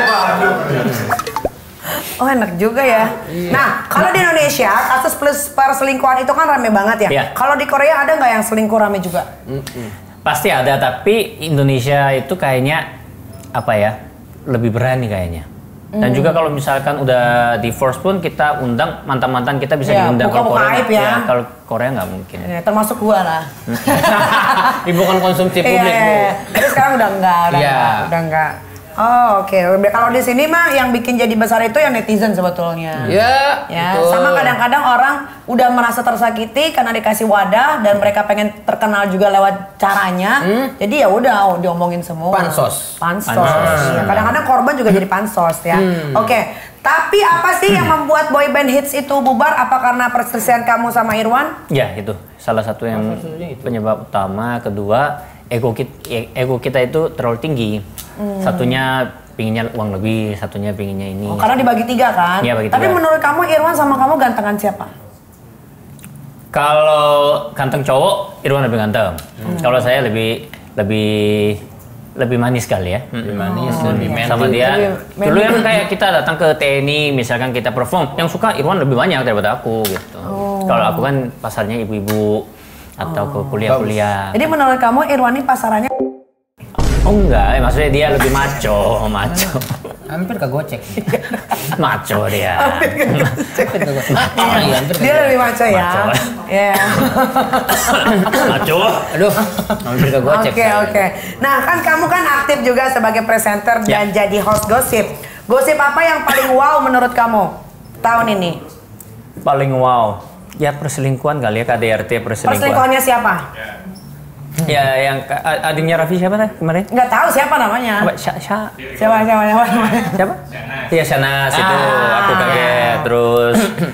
Oh enak juga ya. Nah kalau di Indonesia kasus plus perselingkuhan itu kan rame banget ya. Iya. Kalau di Korea ada nggak yang selingkuh rame juga? Pasti ada tapi Indonesia itu kayaknya apa ya lebih berani kayaknya. Dan juga kalau misalkan udah divorce pun kita undang mantan-mantan kita bisa Ya, diundang. Kalau buka-buka Korea, aib ya. Kalau Korea nggak mungkin. Ya, termasuk gua lah. Ibu kan konsumsi publik, Iya, Bu. iya. Tapi sekarang udah enggak, udah Iya. enggak, udah enggak. Oh oke. Kalau di sini mah yang bikin jadi besar itu yang netizen sebetulnya. Ya, Ya, betul. sama kadang-kadang orang udah merasa tersakiti karena dikasih wadah dan mereka pengen terkenal juga lewat caranya. Jadi ya udah oh, diomongin semua. Pansos. Pansos. Pansos. Ya, kadang-kadang korban juga jadi pansos ya. Oke. Tapi apa sih yang membuat boyband hits itu bubar? Apa karena perselisihan kamu sama Irwan? Ya itu salah satu yang penyebab utama. Kedua ego kita, ego kita itu terlalu tinggi. Satunya pinginnya uang lebih, satunya pinginnya ini. Oh, karena dibagi tiga kan? Iya, bagi Tapi tiga. menurut kamu Irwan sama kamu gantengan siapa? Kalau ganteng cowok, Irwan lebih ganteng. Kalau saya lebih lebih lebih manis kali ya. Lebih manis, Hmm. lebih manly. Sama dia. Lebih Dulu yang manly. kayak kita datang ke T N I, misalkan kita perform, yang suka Irwan lebih banyak daripada aku gitu. Kalau aku kan pasarnya ibu-ibu atau ke kuliah-kuliah. Jadi menurut kamu Irwan ini pasarannya Oh enggak, eh, maksudnya dia lebih maco, maco. Hampir kegocek. Maco dia. Hampir kegocek. Ah, iya, hampir dia kegocek. lebih maco ya. Maco. Ya. Maco. Aduh, hampir kegocek. Oke oke. Nah kan kamu kan aktif juga sebagai presenter dan Ya. jadi host gosip. Gosip apa yang paling wow menurut kamu tahun ini? Paling wow. Ya perselingkuhan kali ya, K D R T perselingkuhan. Perselingkuhannya siapa? Ya yang a- adiknya Raffi siapa teh kemarin? Nggak tahu siapa namanya. Apa? Sya, Sya, Siapa siapa siapa namanya? siapa? Iya Shanas itu Ah. aku kaget. Terus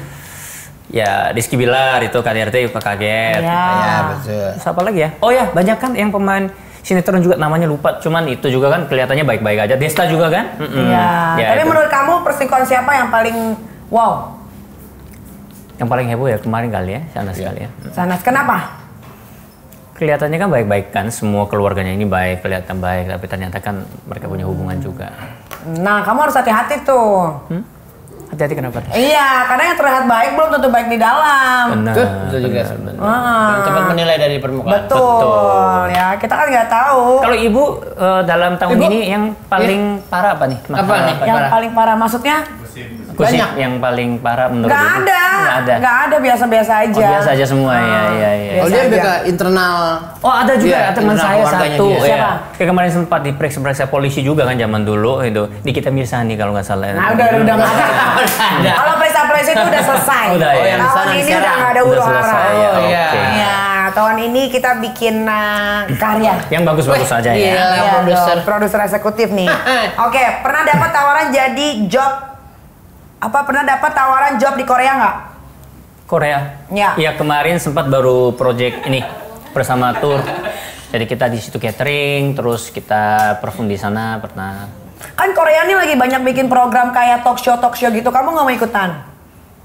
ya Rizky Bilar itu K D R T aku kaget. Ya. Ya, betul. Terus apa lagi ya? Oh ya banyak kan yang pemain sinetron juga namanya lupa. Cuman itu juga kan kelihatannya baik-baik aja. Desta juga kan? Mm-mm. Iya. Ya, Tapi itu. menurut kamu perselingkuhan siapa yang paling wow? Yang paling heboh ya kemarin kali ya, Shanas Iya. kali ya. Sanas kenapa? Kelihatannya kan baik-baik kan, semua keluarganya ini baik, kelihatan baik, tapi ternyata kan mereka punya hubungan juga. Nah kamu harus hati-hati tuh. Hmm? Hati-hati kenapa? Iya, karena yang terlihat baik belum tentu baik di dalam. Benar. Betul, betul juga. benar, benar. Ah. Jangan cepat menilai dari permukaan. Betul. Betul. Ya, kita kan nggak tahu. Kalau ibu eh, dalam tahun Ibu? ini yang paling parah apa nih? Apa nih? yang parah? paling parah maksudnya? Gosip Banyak. yang paling parah menurut Nggak ibu? ada. Nggak ada. Nggak ada, biasa-biasa Oh, aja. biasa aja semua ya, ya, ya. Oh, dia Biasa lebih aja. ke internal. Oh ada juga Iya, teman internal saya keluarganya satu dia. ya. Siapa? Kayak kemarin sempat diperiksa-periksa polisi juga kan zaman dulu itu. Nikita Mirzani kalau nggak salah. Nah, udah udah nggak ada. ada. Kalau periksa-periksa itu udah selesai. Udah, ya. Oh, yang di Tahun sana ini sekarang. udah nggak ada Udah huru hara. selesai ya. Oh, iya. Oke. Ya, tahun ini kita bikin uh, karya. Yang bagus-bagus Wih, aja ya. iya. Iya, produser. dong, produser eksekutif nih. Oke, pernah dapat tawaran jadi job apa pernah dapat tawaran job di Korea nggak? Korea. Ya. Iya kemarin sempat baru project ini bersama tour. Jadi kita di situ catering, terus kita perform di sana pernah. Kan Korea ini lagi banyak bikin program kayak talk show talk show gitu. Kamu nggak mau ikutan?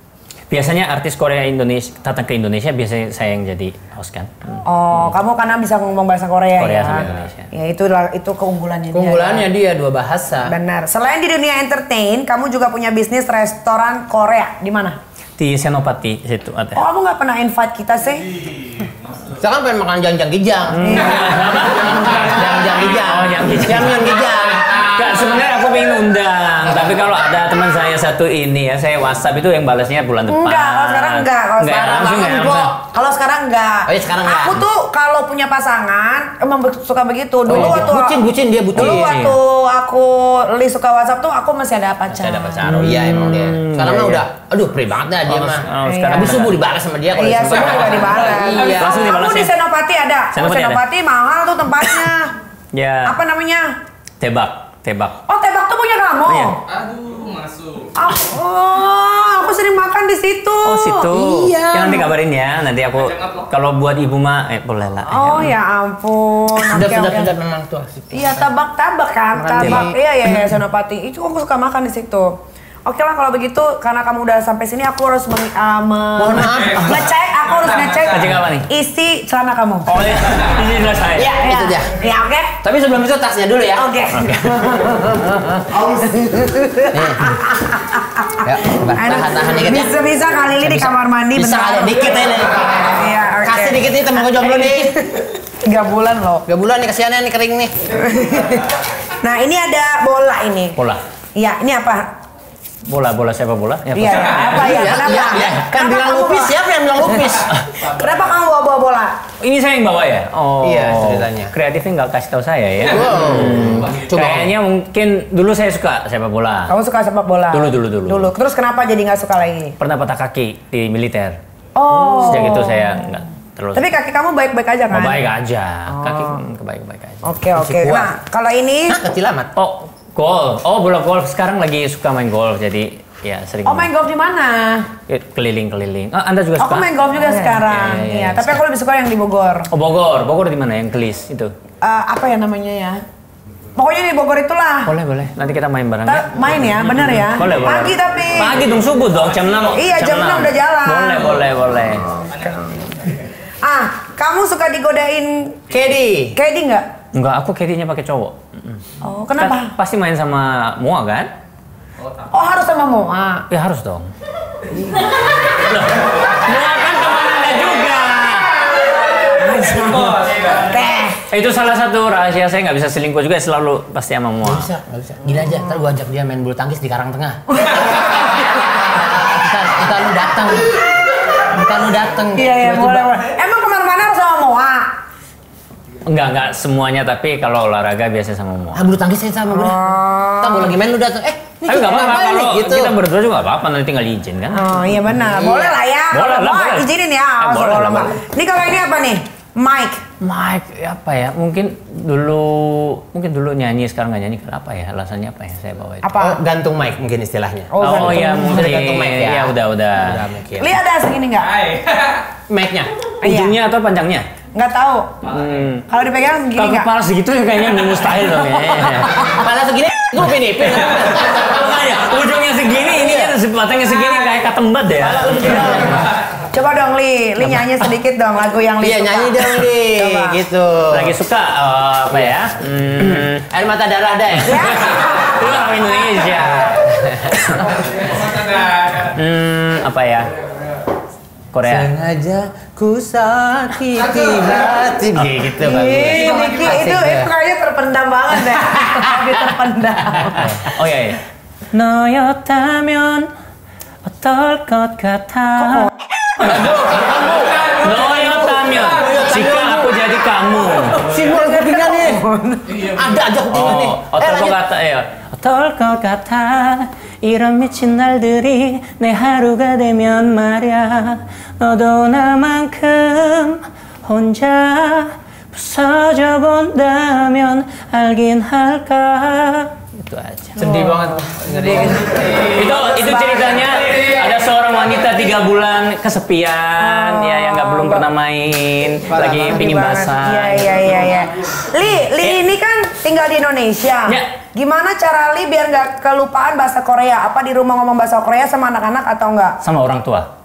Biasanya artis Korea Indonesia datang ke Indonesia biasanya saya yang jadi host kan. Oh, hmm. kamu karena bisa ngomong bahasa Korea, Korea ya? sama Indonesia. Ya itu itu keunggulannya. Keunggulannya dia. dia dua bahasa. Benar. Selain di dunia entertain, kamu juga punya bisnis restoran Korea. Di mana? Di Senopati situ ada. Oh, kamu nggak pernah invite kita sih? Kita kan pengen makan jang-jang gijang. Jang-jang gijang. Oh, yang gijang. Yang gijang. Enggak, sebenarnya aku pengen undang, tapi kalau ada teman saya satu ini ya, saya WhatsApp itu yang balasnya bulan depan. Enggak, kalau sekarang enggak. Kalau Enggak, sekarang langsung ya, enggak. langsung. Kalau sekarang enggak. Oh, iya, sekarang enggak. Aku tuh kalau punya pasangan emang be- suka begitu. Dulu Oh, iya, waktu bucin, bucin dia bucin. Dulu waktu aku li suka WhatsApp tuh aku masih ada pacar. Masih ada pacar. Oh iya emang dia. Sekarang mah iya, udah, aduh pri banget dah dia Oh, mah. oh, sekarang Habis udah. subuh dibalas sama dia kalau Iya, subuh. semua juga dibalas. Iya. Langsung dibalas Kamu di ya? Senopati ada? Senopati oh, Senopati mahal tuh tempatnya. Ya. Apa namanya? Tebak, tebak. Oh, tebak tuh punya kamu. Oh, iya. Aduh, masuk. Oh, oh, aku sering makan di situ. Oh situ. Iya. Yang nanti kabarin ya. Nanti aku kalau buat ibu mah eh boleh lah. Oh ya ampun. Sudah, Oke, sudah, oke. sudah memang tuh asik. Iya tabak-tabak kan, tabak. Iya iya iya Senopati. Itu aku suka makan di situ. Oke lah kalau begitu karena kamu udah sampai sini aku harus meng, uh, me- Mohon maaf. ngecek, aku harus ngecek Ngecek apa nih? isi celana kamu. Oh iya. Ini sudah saya. Iya, itu dia. Ya oke. Tapi sebelum itu tasnya dulu ya. Oke. Ya, tahan-tahan dikit ya. Bisa-bisa kali ini di Bisa. kamar mandi Bisa bentar. ada dikit ini. Iya, oke. Kasih dikit nih temen gue jomblo nih. Tiga bulan loh. Gak bulan nih kesiannya nih kering nih. Nah ini ada bola ini. Bola. Iya, ini apa? Bola, bola siapa bola? Ya, Iya, ya, apa ya? Iya, Kenapa? iya, iya. Kan Kenapa bilang kamu lupis, bawa- siapa yang bilang lupis? Kenapa kamu bawa bawa bola? Ini saya yang bawa ya? Oh. Iya, ceritanya. Kreatifnya nggak kasih tahu saya ya. Wow. Coba. Kayaknya mungkin dulu saya suka sepak bola. Kamu suka sepak bola? Dulu, dulu, dulu. Dulu. Terus kenapa jadi nggak suka lagi? Pernah patah kaki di militer. Oh. Sejak itu saya nggak terus. Tapi kaki kamu baik-baik aja kan? Oh, baik aja. Kaki baik-baik aja. Oke oke. kuat. Nah kalau ini, Hah, kecil amat. Oh, golf. Oh, bola golf. Sekarang lagi suka main golf. Jadi ya sering. oh main golf di mana? Keliling-keliling. Ah, Anda juga Aku suka? main golf juga sekarang. Iya, iya, Iya. iya. Tapi aku lebih suka yang di Bogor. Oh, Bogor. Bogor di mana? Yang Kelis itu. Eh, apa ya namanya ya? Pokoknya di Bogor itulah. Boleh, boleh. Nanti kita main bareng ya. Ta- main ya, bener ya? Boleh, boleh. Pagi tapi. Pagi dong, subuh dong, jam enam. Iya, jam enam udah jalan. Boleh, boleh, boleh. Ah, kamu suka digodain Kedi. Kedi nggak? Enggak, aku kayaknya pakai cowok. Oh, kenapa? Kan pasti main sama Moa kan? Oh, harus sama Moa. Ya harus dong. Loh, Moa kan teman Anda juga. Teh. Itu salah satu rahasia saya nggak bisa selingkuh juga, selalu pasti sama Moa. Gak bisa, gak bisa. Gila aja, ntar gua ajak dia main bulu tangkis di Karang Tengah. Ntar, ntar lu datang. Ntar lu datang. Iya, iya, boleh, boleh. Emang kemana-mana harus sama Moa? Enggak, enggak semuanya, tapi kalau olahraga biasa sama Moa. Ah, bulu tangkis saya sama gue dah. Ntar gua lagi main lu datang. Eh, ini Tapi nggak apa-apa, ngapain kalau nih? Gitu. kita berdua juga nggak apa-apa, nanti tinggal izin kan? Oh iya benar, boleh lah ya. Boleh Kalau lah, Moa, boleh. izinin ya. Eh, Oh, boleh kalau lah, Moa. boleh. Ini kalau ini apa nih? Mike. Mike, apa ya? Mungkin dulu, mungkin dulu nyanyi, sekarang nggak nyanyi. Kenapa ya? Alasannya apa ya saya bawa itu? Apa? Oh, gantung mic mungkin istilahnya. Oh, Oh, gantung. ya mungkin. Sudah gantung mic ya? Ya udah, udah. Udah mungkin. Li ada segini nggak? Hai. Mic-nya. Ujungnya atau panjangnya? Nggak tahu. Hmm. Kalau dipegang segini Kalau nggak? kepala segitu ya kayaknya mustahil dong ya. Kepala segini, gue pinipin. Makanya ujungnya segini, ini kan batangnya segini kayak katembat ya. Coba dong Li, Li nyanyi sedikit dong lagu yang Li Iya, suka. nyanyi dong, Di. Coba. Gitu. Lagi suka eh, apa ya? Hmm, Air mata darah ada ya? Ya. itu orang Indonesia. Hmm, apa ya? Korea. Sengaja ku sakiti hati. Gitu Ih, bagus. Niki Asik itu, deh. itu kayaknya terpendam banget deh. Lagi terpendam. Oh iya, iya. 너였다면 어떨 것 같아. 너였다면 jika aku jadi kamu. Simbol kupingnya nih. Ada aja kupingnya nih. 어, 어떨 것 같아? 예. 어떨 것 같아? 이런 미친 날들이 내 하루가 되면 말야. 너도 나만큼 혼자 부서져 본다면 알긴 할까? Itu aja. Sedih banget. Ngeri. itu itu ceritanya ada seorang wanita tiga bulan kesepian ya yang nggak belum pernah main lagi pingin basah. Iya, iya, iya, iya. Li, Li ini kan tinggal di Indonesia. Ya. Gimana cara Li biar nggak kelupaan bahasa Korea? Apa di rumah ngomong bahasa Korea sama anak-anak atau enggak? Sama orang tua.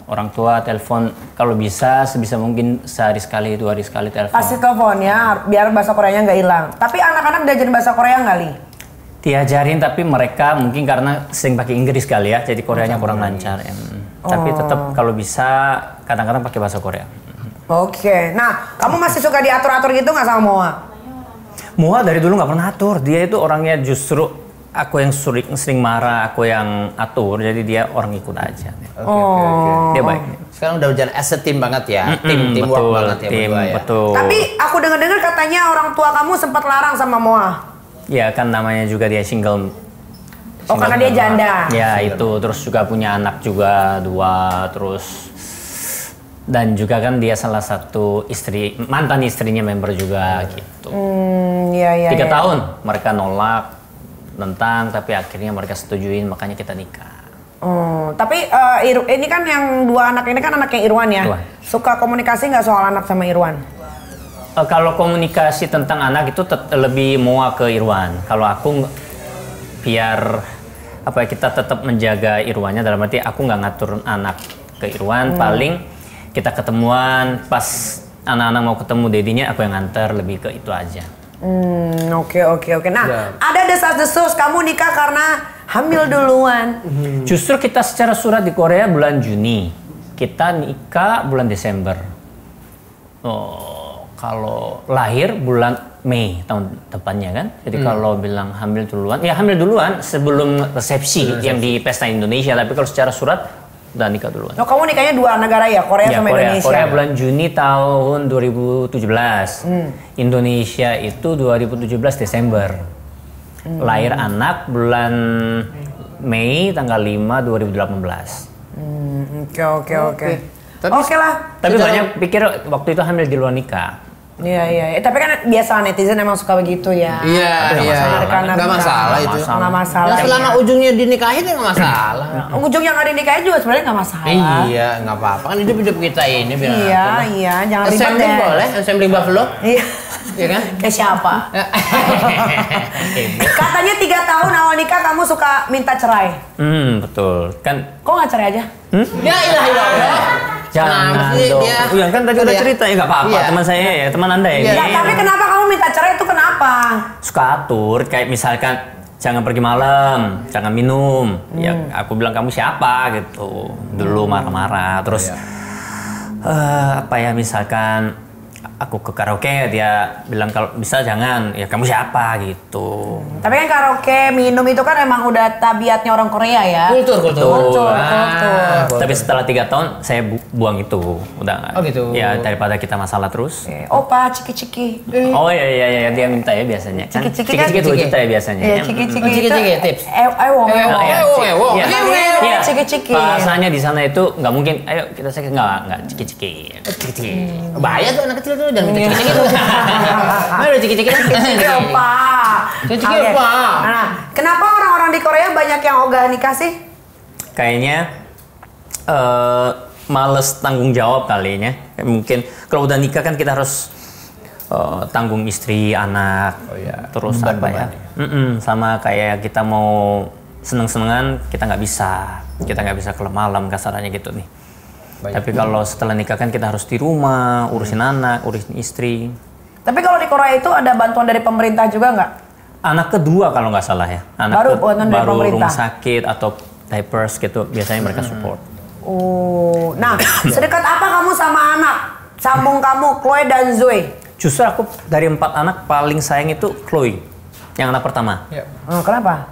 Orang tua telepon kalau bisa sebisa mungkin sehari sekali, dua hari sekali telepon. Pasti telepon ya, biar bahasa Koreanya nggak hilang. Tapi anak-anak diajarin bahasa Korea nggak, Li? Diajarin, tapi mereka mungkin karena sering pakai Inggris kali ya, jadi Koreanya kurang lancar. Ya. Oh. Tapi tetap kalau bisa kadang-kadang pakai bahasa Korea. Oke, nah kamu masih suka diatur-atur gitu nggak sama Moa? Moa dari dulu nggak pernah atur. Dia itu orangnya justru aku yang sering, sering marah, aku yang atur. Jadi dia orang ikut aja. Oke, oke, oke. Dia baik. Sekarang udah berjalan as a team banget ya, Mm-mm, tim teamwork betul, banget ya tim, berdua ya. Betul. Tapi aku dengar-dengar katanya orang tua kamu sempat larang sama Moa. Ya kan namanya juga dia single. Oh, karena dia janda. Ya itu, terus juga punya anak juga dua, terus dan juga kan dia salah satu istri, mantan istrinya member juga gitu. Hmm, iya iya. Tiga ya. tahun mereka nolak, tentang, tapi akhirnya mereka setujuin, makanya kita nikah. Oh, tapi uh, Ir- ini kan yang dua anak ini kan anaknya Irwan ya. Irwan. Suka komunikasi nggak soal anak sama Irwan? Uh, kalau komunikasi tentang anak itu tet- lebih Moa ke Irwan. Kalau aku ng- biar apa ya, kita tetap menjaga Irwannya, dalam arti aku nggak ngatur anak ke Irwan, hmm. paling kita ketemuan pas anak-anak mau ketemu dedinya, aku yang nganter, lebih ke itu aja. Hmm, oke oke oke. Nah, Ya. ada desas-desus kamu nikah karena hamil duluan. Hmm. Justru kita secara surat di Korea bulan Juni, kita nikah bulan Desember. Oh, kalau lahir bulan Mei tahun depannya kan. Jadi hmm. kalau bilang hamil duluan, ya hamil duluan sebelum resepsi, sebelum yang resepsi. Di pesta Indonesia. Tapi kalau secara surat udah nikah duluan. Oh, kamu nikahnya dua negara ya, Korea ya, sama Korea. Indonesia. Korea bulan Juni tahun dua ribu tujuh belas. Hmm. Indonesia itu dua ribu tujuh belas Desember. Hmm. Lahir anak bulan Mei tanggal lima dua ribu delapan belas. Hmm, oke oke oke. Oke lah. Tapi banyak pikir waktu itu hamil di luar nikah. Iya iya. Eh, tapi kan biasa netizen emang suka begitu ya. Iya iya. Nggak masalah itu. Nggak masalah. Nah, selama ya. ujungnya dinikahin ya nggak masalah. Nah, ujung yang nggak dinikahin juga sebenarnya nggak masalah. Iya nggak apa-apa kan hidup hidup kita ini biar. Iya iya. Jangan ribet Assembling deh. boleh, assembling buffalo. Iya. Iya kan? Kayak siapa? Katanya tiga tahun awal nikah kamu suka minta cerai. Hmm betul kan. Kok nggak cerai aja? Hmm? Ya ilah ilah. Jangan dong. Iya kan tadi udah cerita ya nggak apa-apa. Iya. Teman saya ya, teman anda ya. Ya, tapi kenapa kamu minta cerai itu kenapa? Suka atur kayak misalkan jangan pergi malam, jangan minum. Hmm. Ya aku bilang kamu siapa gitu. Dulu marah-marah. Terus iya. uh, apa ya misalkan aku ke karaoke, dia bilang kalau bisa jangan, ya kamu siapa gitu. Tapi kan karaoke, minum itu kan emang udah tabiatnya orang Korea ya. Kultur, kultur. Kultur, Ah, kultur. Tapi setelah tiga tahun saya bu- buang itu, udah. Oh, gitu. Ya daripada kita masalah terus. Eh, Opa, ciki-ciki. Oh iya iya iya dia minta ya biasanya. Kan Ciki-ciki kan? ciki dua juta ya biasanya. Iya, Ya. ciki-ciki Oh, ciki-ciki, itu- tips. Eh, ewong, Eh, ewong. Iya, Ewong, ewong. Iya. Ewong, Iya. ciki-ciki. Bahasanya di sana itu nggak mungkin. Ayo kita saya nggak nggak ciki-ciki. Ciki-ciki. Bahaya tuh anak kecil tuh jangan minta ciki-ciki tuh. Nah udah ciki-ciki kan. Ciki Opa. Ciki Oke. Opa. Nah, kenapa orang-orang di Korea banyak yang ogah nikah sih? Kayaknya eh males tanggung jawab kalinya. Mungkin kalau udah nikah kan kita harus eh, tanggung istri, anak, Oh, iya. terus Beban- apa ya? beban Mm-mm, sama kayak kita mau seneng-senengan kita nggak bisa, kita nggak bisa keluar malam kasarannya gitu nih. Banyak. Tapi kalau setelah nikah kan kita harus di rumah, urusin anak, urusin istri. Tapi kalau di Korea itu ada bantuan dari pemerintah juga nggak? Anak kedua kalau nggak salah ya, anak Baru ke- bantuan dari baru pemerintah. rumah sakit atau diapers gitu biasanya mereka support. Oh, nah sedekat apa kamu sama anak? Sambung kamu, Chloe dan Zoe. Justru aku dari empat anak paling sayang itu Chloe, yang anak pertama. Ya. Oh, kenapa?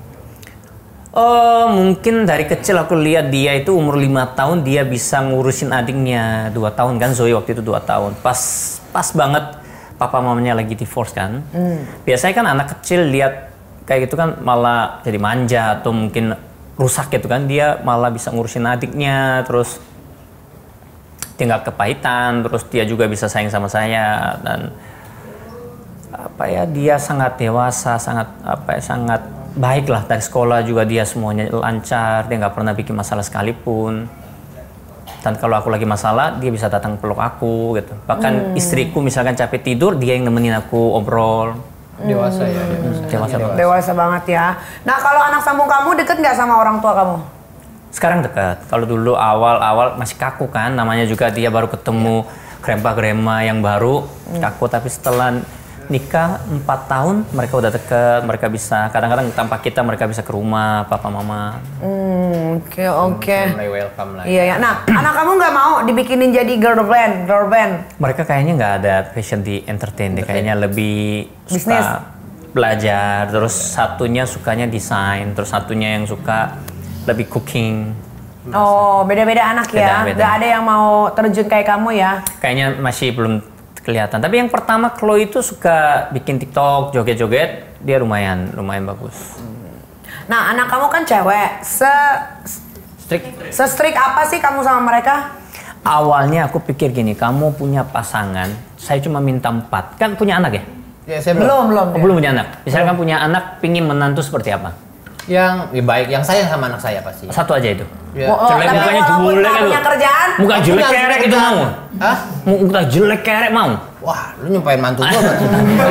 Oh, mungkin dari kecil aku lihat dia itu umur lima tahun dia bisa ngurusin adiknya dua tahun kan, Zoe waktu itu dua tahun. Pas pas banget papa mamanya lagi divorce kan. Hmm. Biasanya kan anak kecil lihat kayak gitu kan malah jadi manja atau mungkin rusak gitu kan, dia malah bisa ngurusin adiknya, terus dia nggak kepahitan, terus dia juga bisa sayang sama saya, dan apa ya dia sangat dewasa, sangat apa ya sangat baik lah. Dari sekolah juga dia semuanya lancar, dia nggak pernah bikin masalah sekalipun. Dan kalau aku lagi masalah dia bisa datang peluk aku gitu. Bahkan hmm. istriku misalkan capek tidur dia yang nemenin aku obrol. Dewasa ya. Dewasa. Dewasa banget. Dewasa banget ya. Nah kalau anak sambung kamu deket nggak sama orang tua kamu? Sekarang dekat. Kalau dulu awal-awal masih kaku kan, namanya juga dia baru ketemu grandpa-grandma yang baru, kaku. Tapi setelah nikah empat tahun, mereka udah dekat, mereka bisa, kadang-kadang tanpa kita mereka bisa ke rumah papa mama. Hmm, oke oke. Mulai welcome lah. Iya ya. Nah, anak kamu nggak mau dibikinin jadi girl band, girl band? Mereka kayaknya nggak ada passion di entertain deh, kayaknya lebih Bisnis. suka belajar, terus satunya sukanya desain, terus satunya yang suka lebih cooking. Oh, beda-beda anak ya. Beda-beda. Nggak ada yang mau terjun kayak kamu ya? Kayaknya masih belum kelihatan. Tapi yang pertama Chloe itu suka bikin TikTok, joget-joget, dia lumayan lumayan bagus. Nah, anak kamu kan cewek. Se Strict. se-strict apa sih kamu sama mereka? Awalnya aku pikir gini, kamu punya pasangan, saya cuma minta empat. Kan punya anak ya? Ya, saya Belum, belum. Oh, belum punya anak. Misalkan punya anak, pingin menantu seperti apa? Yang ya baik, yang sayang sama anak saya pasti. Satu aja itu. Ya. Oh, oh, Jelek tapi mukanya walaupun jelek nggak itu. punya kerjaan, Muka jelek Punya kerek itu kerjaan. mau. Hah? Muka jelek kerek mau. Wah, lu nyumpain mantu gua berarti.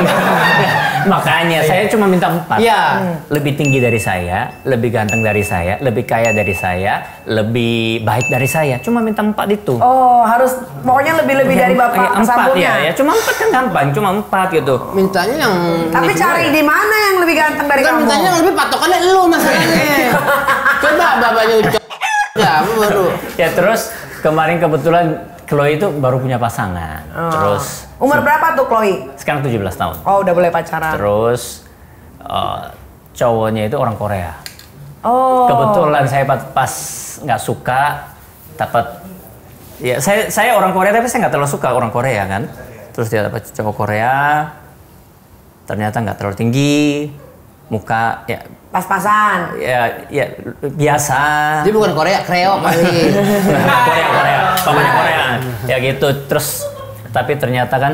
Makanya saya cuma minta empat. Iya. Lebih tinggi dari saya, lebih ganteng dari saya, lebih kaya dari saya, lebih baik dari saya. Cuma minta empat itu. oh harus pokoknya lebih-lebih dari Ya, bapak empat sambungnya. ya, ya cuma empat kan gampang, cuma empat gitu. Mintanya yang Tapi ini cari juga di mana yang lebih ganteng dari ya. Kan kamu? mintanya yang lebih patokannya lu masalahnya. Coba bapaknya ucap. Ya, apa baru. Ya terus kemarin kebetulan Chloe itu baru punya pasangan. Oh. Terus Umur berapa tuh Chloe? sekarang tujuh belas tahun. Oh udah boleh pacaran. Terus uh, cowoknya itu orang Korea. Oh. Kebetulan saya pas pas nggak suka dapat, ya saya saya orang Korea tapi saya nggak terlalu suka orang Korea kan. Terus dia dapat cowok Korea, ternyata nggak terlalu tinggi, muka ya Pas-pasan. ya ya biasa. Dia bukan Korea, Kreo kali. Korea Korea, papanya Korea, ya gitu. Terus tapi ternyata kan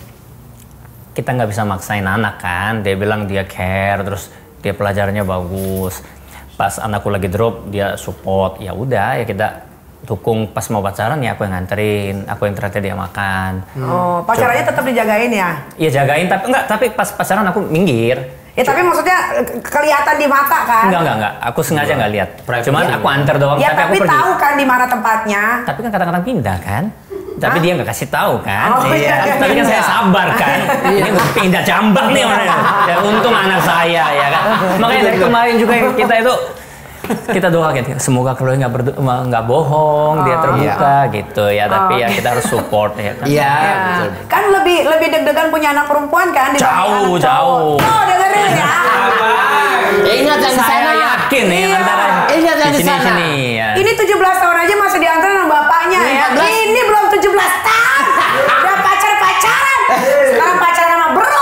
kita nggak bisa maksain anak kan. Dia bilang dia care, terus dia pelajarannya bagus. Pas anakku lagi drop dia support, ya udah ya kita dukung. Pas mau pacaran ya aku yang nganterin, aku yang terakhir dia makan. Oh, pacarannya tetap dijagain ya? Iya jagain, tapi enggak, tapi pas pacaran aku minggir. Ya tapi maksudnya ke- kelihatan di mata kan? Enggak, enggak, enggak. Aku sengaja nggak lihat. Privacy. Cuman aku antar doang, Ya tapi, tapi, aku pergi. tahu kan di mana tempatnya. Tapi kan kadang-kadang pindah kan. Tapi Hah? dia nggak kasih tahu kan. Oh, iya, iya, Tapi kan iya. saya sabar kan. Ini udah pindah jambak nih orang. Ya untung anak saya ya kan. Makanya dari kemarin juga kita itu kita doakan semoga Chloe nggak berdu- nggak bohong, dia terbuka gitu ya. Tapi ya kita harus support ya kan. Iya, Ya. betul. Kan lebih lebih deg-degan punya anak perempuan kan dibanding Jauh, anak cowok. jauh. Oh dengerin ya. Ya ingat yang di Saya sana. yakin nih Iya. antara Ingat yang di di sini sana. sini ya. Ini tujuh belas tahun aja masih diantar sama bapaknya Ini ya. empat belas. Ini belum tujuh belas tahun. Udah pacar-pacaran. Sekarang pacaran sama bro.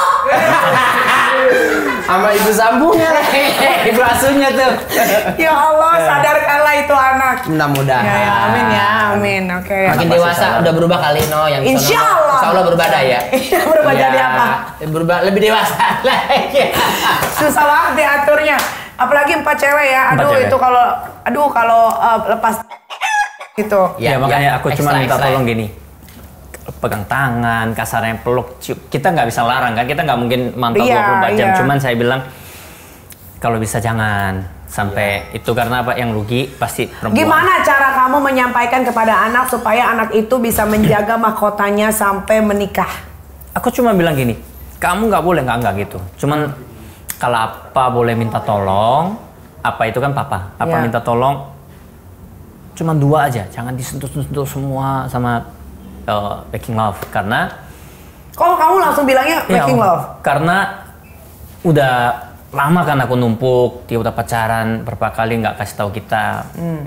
Sama ibu sambungnya, ibu asuhnya tuh. Ya Allah, sadarkanlah itu anak. Mudah-mudahan. Ya, ya, amin ya, amin. Oke. Makin Apa sih dewasa salah? udah berubah kali no yang di sana. Insya Allah. Insya Allah berubah dah ya. Iya, berubah jadi apa? Berubah lebih dewasa lagi. Susah banget diaturnya. Apalagi empat cewek ya. Empat Aduh cewek. itu kalau aduh kalau uh, lepas gitu. Ya, makanya aku cuma Extra, minta extra. tolong gini, pegang tangan, kasarnya peluk, cium. Kita nggak bisa larang kan, kita nggak mungkin mantau Iya, dua puluh empat jam. iya. Cuman saya bilang kalau bisa jangan sampai itu, karena apa yang rugi pasti perempuan. Gimana cara kamu menyampaikan kepada anak supaya anak itu bisa menjaga mahkotanya sampai menikah? Aku cuma bilang gini, kamu nggak boleh nggak nggak gitu. Cuman kalau apa boleh minta tolong, apa itu kan papa. Apa Iya. minta tolong, cuman dua aja, jangan disentuh-sentuh semua sama uh, making love, karena Kalau kamu langsung bilangnya Ya, making Om. love. Karena udah lama kan aku numpuk, dia udah pacaran berapa kali nggak kasih tahu kita. Hmm.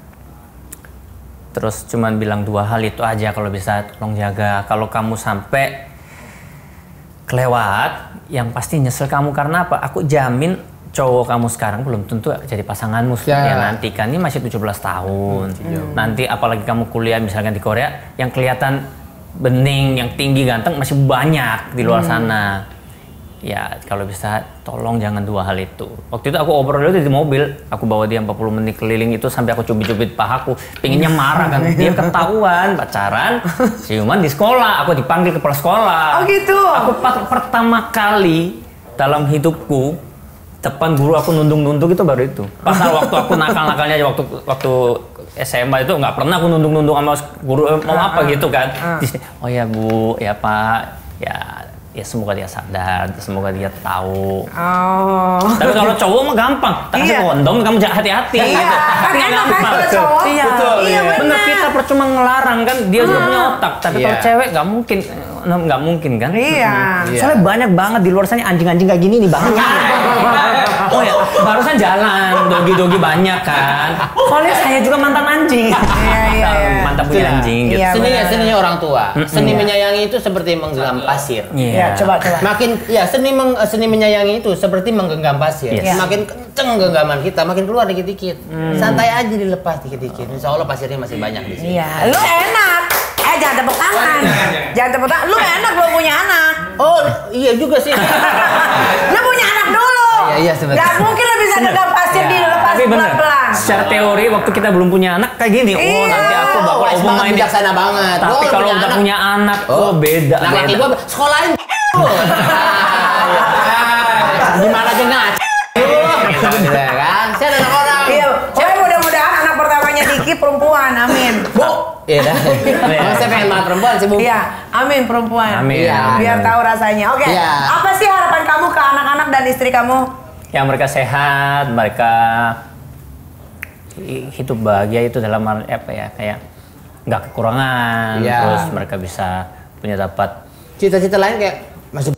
Terus cuman bilang dua hal itu aja, kalau bisa tolong jaga. Kalau kamu sampai kelewat, yang pasti nyesel kamu. Karena apa? Aku jamin cowok kamu sekarang belum tentu jadi pasanganmu Ya. ya nanti kan. Ini masih tujuh belas tahun. Nanti apalagi kamu kuliah misalkan di Korea, yang kelihatan bening, yang tinggi, ganteng masih banyak di luar sana. Ya kalau bisa tolong jangan dua hal itu. Waktu itu aku obrol dulu di mobil, aku bawa dia empat puluh menit keliling itu sampai aku cubit-cubit pahaku. Pinginnya marah kan, dia ketahuan pacaran, ciuman di sekolah, aku dipanggil kepala sekolah. Oh gitu. Aku pa- pertama kali dalam hidupku depan guru aku nundung-nundung itu baru itu. Pas waktu aku nakal-nakalnya aja waktu waktu S M A itu nggak pernah aku nundung-nundung sama guru eh, mau apa gitu kan. Di sini, oh ya Bu, ya Pak, ya ya semoga dia sadar, semoga dia tahu. Oh. Tapi kalau cowok mah gampang, tak kasih Iya. kondom kamu jangan hati-hati. Iya, gitu. kan Nggak enak kan gampang. kalau cowok. Iya, Betul, iya, iya. bener kita percuma ngelarang kan, dia juga punya otak. Tapi kalau Iya. cewek nggak mungkin, nggak mungkin kan? Iya. Mm-mm. Soalnya banyak banget di luar sana anjing-anjing kayak gini nih banyak. Oh ya, barusan jalan, dogi-dogi banyak kan. Soalnya saya juga mantan anjing. Iya, iya, iya. Mantan punya Betul. anjing gitu. Iya. Seninya benar. seninya orang tua. Seni menyayangi itu seperti menggenggam pasir. Iya. Ya, coba coba. Makin ya seni meng- seni menyayangi itu seperti menggenggam pasir. Yes. Makin kenceng genggaman kita, makin keluar dikit-dikit. Santai aja dilepas dikit-dikit. Insya Allah pasirnya masih banyak di sini. Iya, lu enak. Eh jangan tepuk tangan. Jangan tepuk tangan. Lu enak belum punya anak. Oh iya juga sih. Lu punya anak dulu. Iya, iya, sebenarnya. Gak mungkin lu bisa genggam pasir di lepas Tapi bener, pelan-pelan. secara teori waktu kita belum punya anak kayak gini, oh Iya. nanti aku bakal Oh, omong banget main. bijaksana banget. Tapi Oh, kalau punya udah anak. punya anak, oh beda. Nah, laki beda. gua sekolahin. Gimana aja ngac. Gitu kan? Saya ada anak orang. Iya, cewek mudah-mudahan anak pertamanya Diki perempuan, amin. Bu. Iya dah. Oh, saya pengen banget perempuan sih, Bu. Iya, amin perempuan. Amin. Iya. Biar tahu rasanya. Oke. Iya. Apa sih harapan kamu ke anak-anak dan istri kamu? Yang mereka sehat, mereka hi- hidup bahagia itu dalam hal apa ya, kayak nggak kekurangan, Iya. terus mereka bisa punya dapat. Cita-cita lain kayak masuk.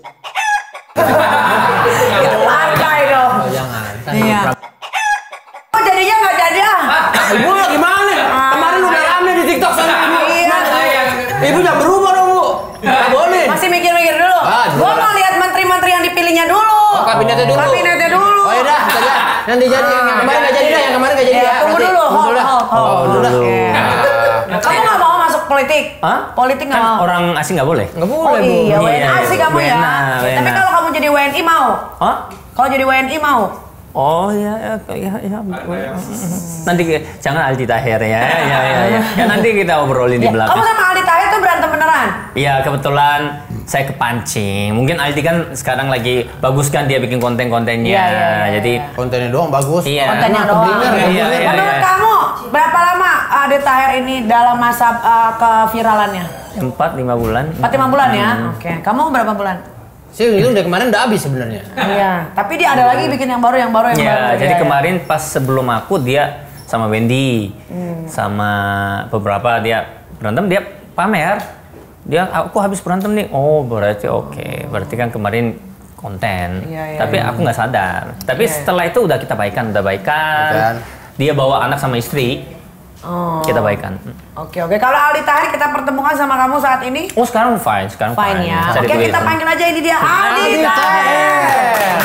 Ya, partai dong. Oh, jangan. Iya. Oh, jadinya nggak jadi ah. Ibu gimana? Kemarin udah rame di TikTok sama ibu. Iya. Ibu jangan berubah dong, Bu. Nggak boleh. Masih mikir-mikir dulu. Ah, Gua dulu. mau lihat menteri-menteri yang dipilihnya dulu. Oh, kabinetnya dulu. Kabinetnya dulu. Oh, iya dah, kita lihat. Nanti jadi yang Ah. kemarin nggak jadi dah, yang kemarin nggak jadi Ya, ya. tunggu Nanti. dulu. Tunggu Hold, dulu dah. hold, hold. Oh, dulu dah. Iya. Kamu nggak mau masuk politik? Hah? Politik nggak Kan mau? orang asing nggak boleh. Nggak Oh boleh, Bu. iya, W N A Iya, sih kamu ya. W N A, W N A. Tapi kalau kamu jadi W N I mau? Hah? Kalau jadi W N I mau? Oh ya, ya, ya, ya. Nanti ke- jangan Aldi Tahir ya, ya, ya, ya. Ya nanti kita obrolin di Ya, belakang. kamu sama Aldi Tahir tuh berantem beneran? Iya, kebetulan saya kepancing. Mungkin Aldi kan sekarang lagi bagus kan dia bikin konten-kontennya. Iya, iya, iya, Jadi Kontennya doang bagus. Iya. Kontennya Emang doang. keblinger, Iya, keblinger. iya. Menurut kamu berapa lama Aldi Tahir ini dalam masa uh, keviralannya? empat lima bulan. empat lima bulan ya? Oke. Kamu berapa bulan? Sih itu udah kemarin udah habis sebenarnya. Iya. Tapi dia ada lagi bikin yang baru, yang baru, yang Ya, baru. jadi Iya, kemarin pas sebelum aku dia sama Wendy, Hmm. sama beberapa dia berantem dia pamer. Dia aku habis berantem nih. Oh berarti oke. Berarti kan kemarin konten. Iya, iya, Tapi aku nggak sadar. Tapi Iya. setelah itu udah kita baikan, udah baikan. Baikan. Dia bawa anak sama istri. Oh. Kita baikan. Oke, oke. Kalau Aldi Tahir kita pertemukan sama kamu saat ini? Oh sekarang fine, sekarang Fine ya. Cari Oke, duit. kita panggil aja ini dia Aldi Aldi Tahir.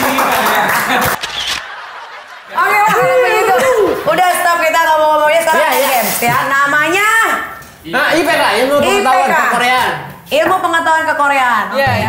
Oke, kalau begitu. Udah stop kita ngomong-ngomongnya sekarang Iya, iya. games ya. Namanya Nah, I P K, ilmu pengetahuan I P K. kekoreaan. Ilmu Pengetahuan Kekoreaan. Iya, Oke, ya.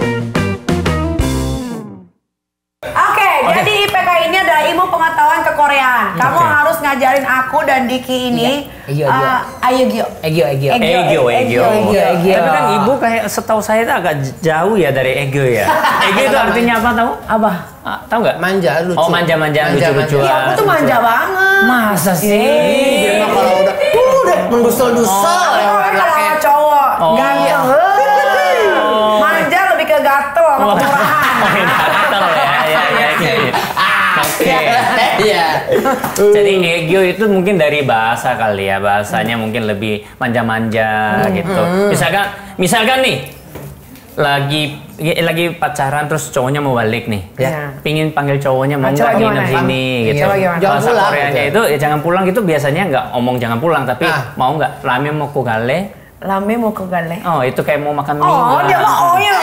Oke, jadi I P K ini adalah ilmu pengetahuan kekoreaan. Kamu Oke. harus ngajarin aku dan Diki ini Iya, iya, iya. uh, Ayegyo. Egyo, egyo. Egyo. Egyo, Egyo. Egyo, Egyo. Tapi kan ibu kayak setahu saya itu agak jauh ya dari Egyo ya. Egyo itu artinya apa tahu? Apa? Ah, tahu nggak? Manja, lucu. Oh, manja-manja, lucu-lucuan. Iya, aku tuh manja banget. Masa sih? Dia mah kalau udah, uh, udah mendusel-dusel. Oh, ya, kalau laki. sama cowok Oh. ganteng. Oh. Manja lebih ke gatel sama Oh, kemurahan. gatel ya, ya, ya, ya, ya. Oke. Iya. Jadi Egyo itu mungkin dari bahasa kali ya, bahasanya mungkin lebih manja-manja gitu. Misalkan, misalkan nih lagi ya, lagi pacaran terus cowoknya mau balik nih, Ya. pingin panggil cowoknya mau Ah, nggak coba nginep gimana? sini Iya. gitu. Coba gimana? Jangan Bahasa pulang, Koreanya gitu. itu ya jangan pulang itu biasanya nggak omong jangan pulang tapi Ah. mau nggak lame mau ku gale. Lame mau ke gale. Oh itu kayak mau makan mie. Oh, dia mah oh ya.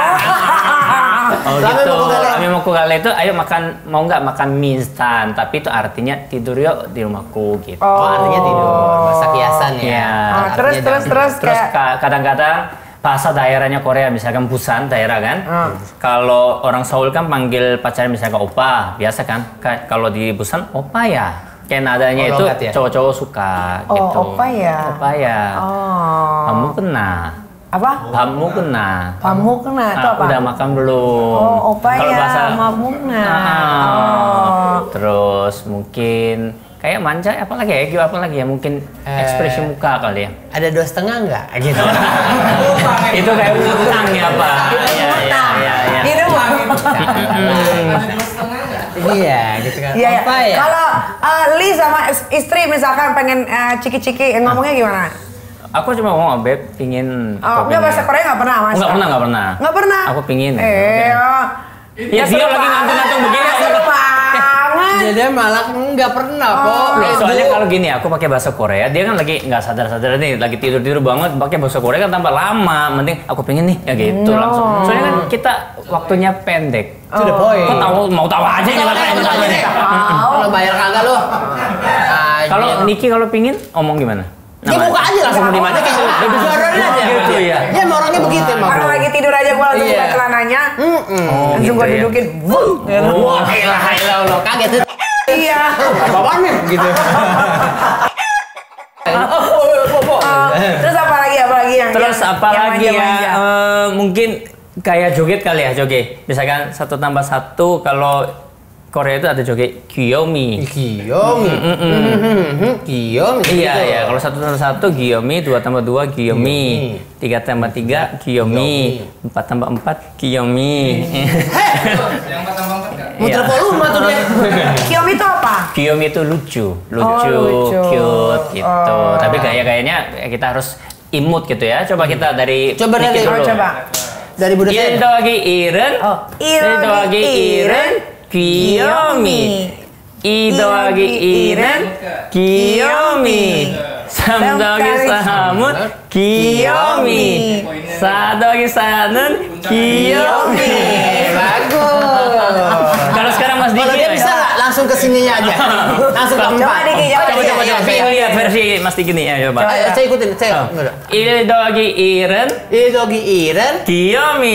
Oh Lame gitu. mau ku gale. Lame mau ku gale itu ayo makan mau nggak makan mie instan tapi itu artinya tidur yuk di rumahku gitu. Oh, artinya tidur. Bahasa kiasan ya. Iya. Ah, terus Artinya terus terus Terus kayak ka- kadang-kadang bahasa daerahnya Korea misalkan Busan daerah kan. Hmm. Kalau orang Seoul kan panggil pacarnya misalkan opa, biasa kan. Ka- Kalau di Busan opa ya. Kayak nadanya Oh, itu logat ya? cowok-cowok suka Oh, gitu. opa ya. Opa ya. Oh. Kamu kena. Apa? Pamukna. Pamukna itu Ah, apa? udah makan belum? Oh, opaya, Kalau bahasa mamukna. Ah, Oh. Terus mungkin kayak manca apa lagi ya? Gimana apa lagi ya? Mungkin Eh. ekspresi muka kali ya. Ada dua setengah nggak? Gitu. Itu kayak utang ya, Pak. Iya, iya, iya, iya. Itu Iya, gitu kan. Iya, iya. Apa ya? Kalau uh, Li sama is- istri misalkan pengen uh, ciki-ciki, eh, ngomongnya gimana? Aku cuma ngomong, Beb, pingin Oh, aku enggak pingin- bahasa Korea nggak pernah, Mas? Nggak pernah, nggak pernah. Nggak pernah? Aku pingin. Eh, oh. Ya, dia lagi ngantung-ngantung begini. Ya, seru banget. Jadi malah nggak pernah, Oh. kok. Loh, soalnya kalau gini, aku pakai bahasa Korea, dia kan lagi nggak sadar-sadar nih, lagi tidur-tidur banget, pakai bahasa Korea kan tambah lama. Mending aku pingin nih, ya gitu No. langsung. Soalnya kan kita waktunya pendek. To the point. Kok tahu mau tahu aja gimana kayak gimana? Kalau bayar kagak lu. Kalau Niki kalau pingin ngomong gimana? dia buka aja langsung di mana kayak lebih suaranya aja. Gitu ya. Dia emang orangnya begitu emang. Orang lagi tidur aja gua langsung Iya. buka celananya. Mm-mm. Oh, Langsung gitu gua ya. dudukin. Wuh. Wah, elah elah lo kaget tuh. Iya. Apaan nih gitu. Oh, terus apa lagi apa lagi yang Terus yang- apa yang lagi ya? manja-manja? Eh, mungkin kayak joget kali ya, joget. Misalkan satu tambah satu, kalau Korea itu ada joget Kiyomi. Kiyomi. Kiyomi. Iya, iya. Kalau satu tambah satu Kiyomi, dua tambah dua Kiyomi, tiga tambah tiga Kiyomi, empat tambah empat Kiyomi. Yang empat tambah empat nggak? Muter volume tuh dia. Kiyomi itu apa? Kiyomi itu lucu, lucu, lucu. cute gitu. Oh. Tapi gaya-gayanya kita harus imut gitu ya. Coba kita dari Coba Niki dari- dulu. Oh, coba. Dari Buddha saya. Ildogi Iren, Oh, Ildogi Iren, Kiyomi. Idogi Iren, Kiyomi. Samdogi Sahamut, Kiyomi. Sadogi Sanun, Kiyomi. Bagus. Kalau sekarang Mas Diki Kalau dia ya? bisa nggak langsung ke sininya aja. Langsung ke Coba empat. Diki, coba Coba Diki. coba Iya, coba iya, lihat versi Mas Diki nih ya coba. Ayo, saya ikutin, saya. Oh. Enggak. Ildogi Iren, Idogi Iren, Kiyomi.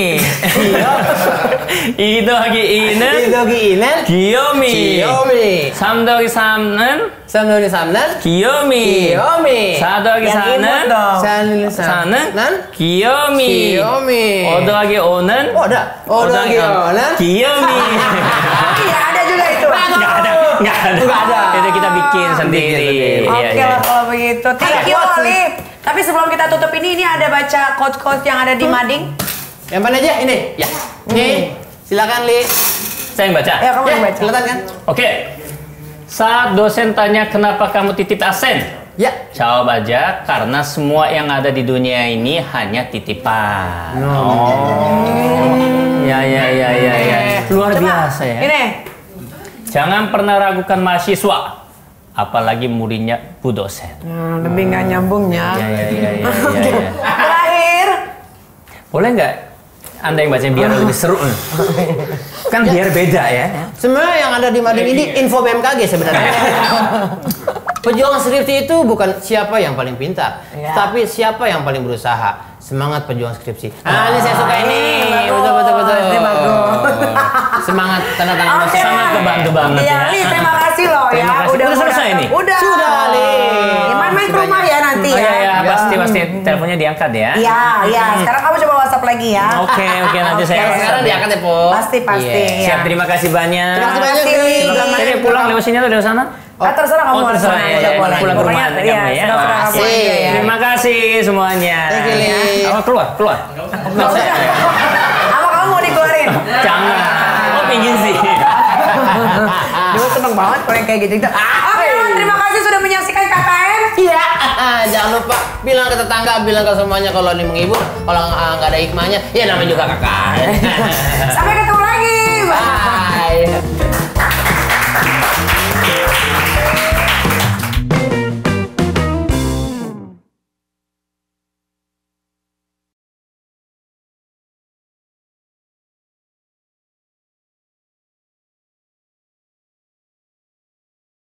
Idogi Inen, Idogi Inen, Kiyomi. Kiyomi. Samdogi Samnen, Samdoni Samnan, Kiyomi. Kiyomi. Sadogi Yang imut Sanen, dong. Sanin Sanen, Nan, Kiyomi. Kiyomi. Odogi Onen, Oh, ada. Odogi Onen. Kiyomi. Iya, ada juga itu. Nggak ada, nggak ada. Nggak ada. Itu kita bikin sendiri. Iya, Oke iya. lah kalau begitu. Thank you, Ali. Tapi sebelum kita tutup ini, ini ada baca quote-quote yang ada di mading. Yang mana aja? Ini. Ya. Nih. Silakan, Li. Saya yang baca. Ya, kamu yang baca. Kelihatan kan? Oke. Saat dosen tanya kenapa kamu titip absen, Ya. jawab aja karena semua yang ada di dunia ini hanya titipan. Oh. Ya ya ya ya ya. Luar Coba, biasa ya. Ini. Jangan pernah ragukan mahasiswa, apalagi muridnya bu dosen. Hmm, lebih nggak nyambungnya. Ya ya ya ya. ya, ya. Terakhir. Boleh nggak Anda yang baca biar lebih seru? Kan biar beda ya. Sebenarnya yang ada di Mading ini info B M K G sebenarnya. Pejuang skripsi itu bukan siapa yang paling pintar, Ya. tapi siapa yang paling berusaha. Semangat pejuang skripsi. Ah, ini saya suka ini. Bagus. Betul betul betul. Ini bagus. Semangat tanda tangan. Oke. Sangat kebantu banget Iya, ya. Li, terima kasih loh Terima ya. kasih. Udah selesai datang. nih? Udah. Sudah, Li. Main-main ke rumah ya nanti Oh ya. ya ya pasti pasti teleponnya diangkat ya. Iya, iya. Sekarang kamu coba WhatsApp lagi ya. Oke oke nanti saya. Sekarang sekarang WhatsApp ya. diangkat ya, Po. Pasti, pasti. Iya. Siap, terima kasih banyak. Terima kasih banyak, Terima Li. kasih. Udah main. Jadi pulang lewat sini atau lewat sana? Ah, terserah kamu Oh, harus terserah mana ya, aja ya. boleh. Pulang ke rumah Pokoknya, nanti iya, kamu ya. serah-serah kamu Asik. aja ya. Terima kasih semuanya. Thank you, Li. Oh, keluar, keluar. Nggak usah. Apa kamu mau dikeluarin? Jangan. Oh, pingin sih. Dulu seneng banget kalau yang kayak gitu. Oke, terima kasih sudah menyaksikan K K N. Iya. Jangan lupa bilang ke tetangga, bilang ke semuanya kalau ini menghibur. Kalau nggak nggak ada hikmahnya, ya namanya juga kakak. Sampai ketemu lagi. Bye.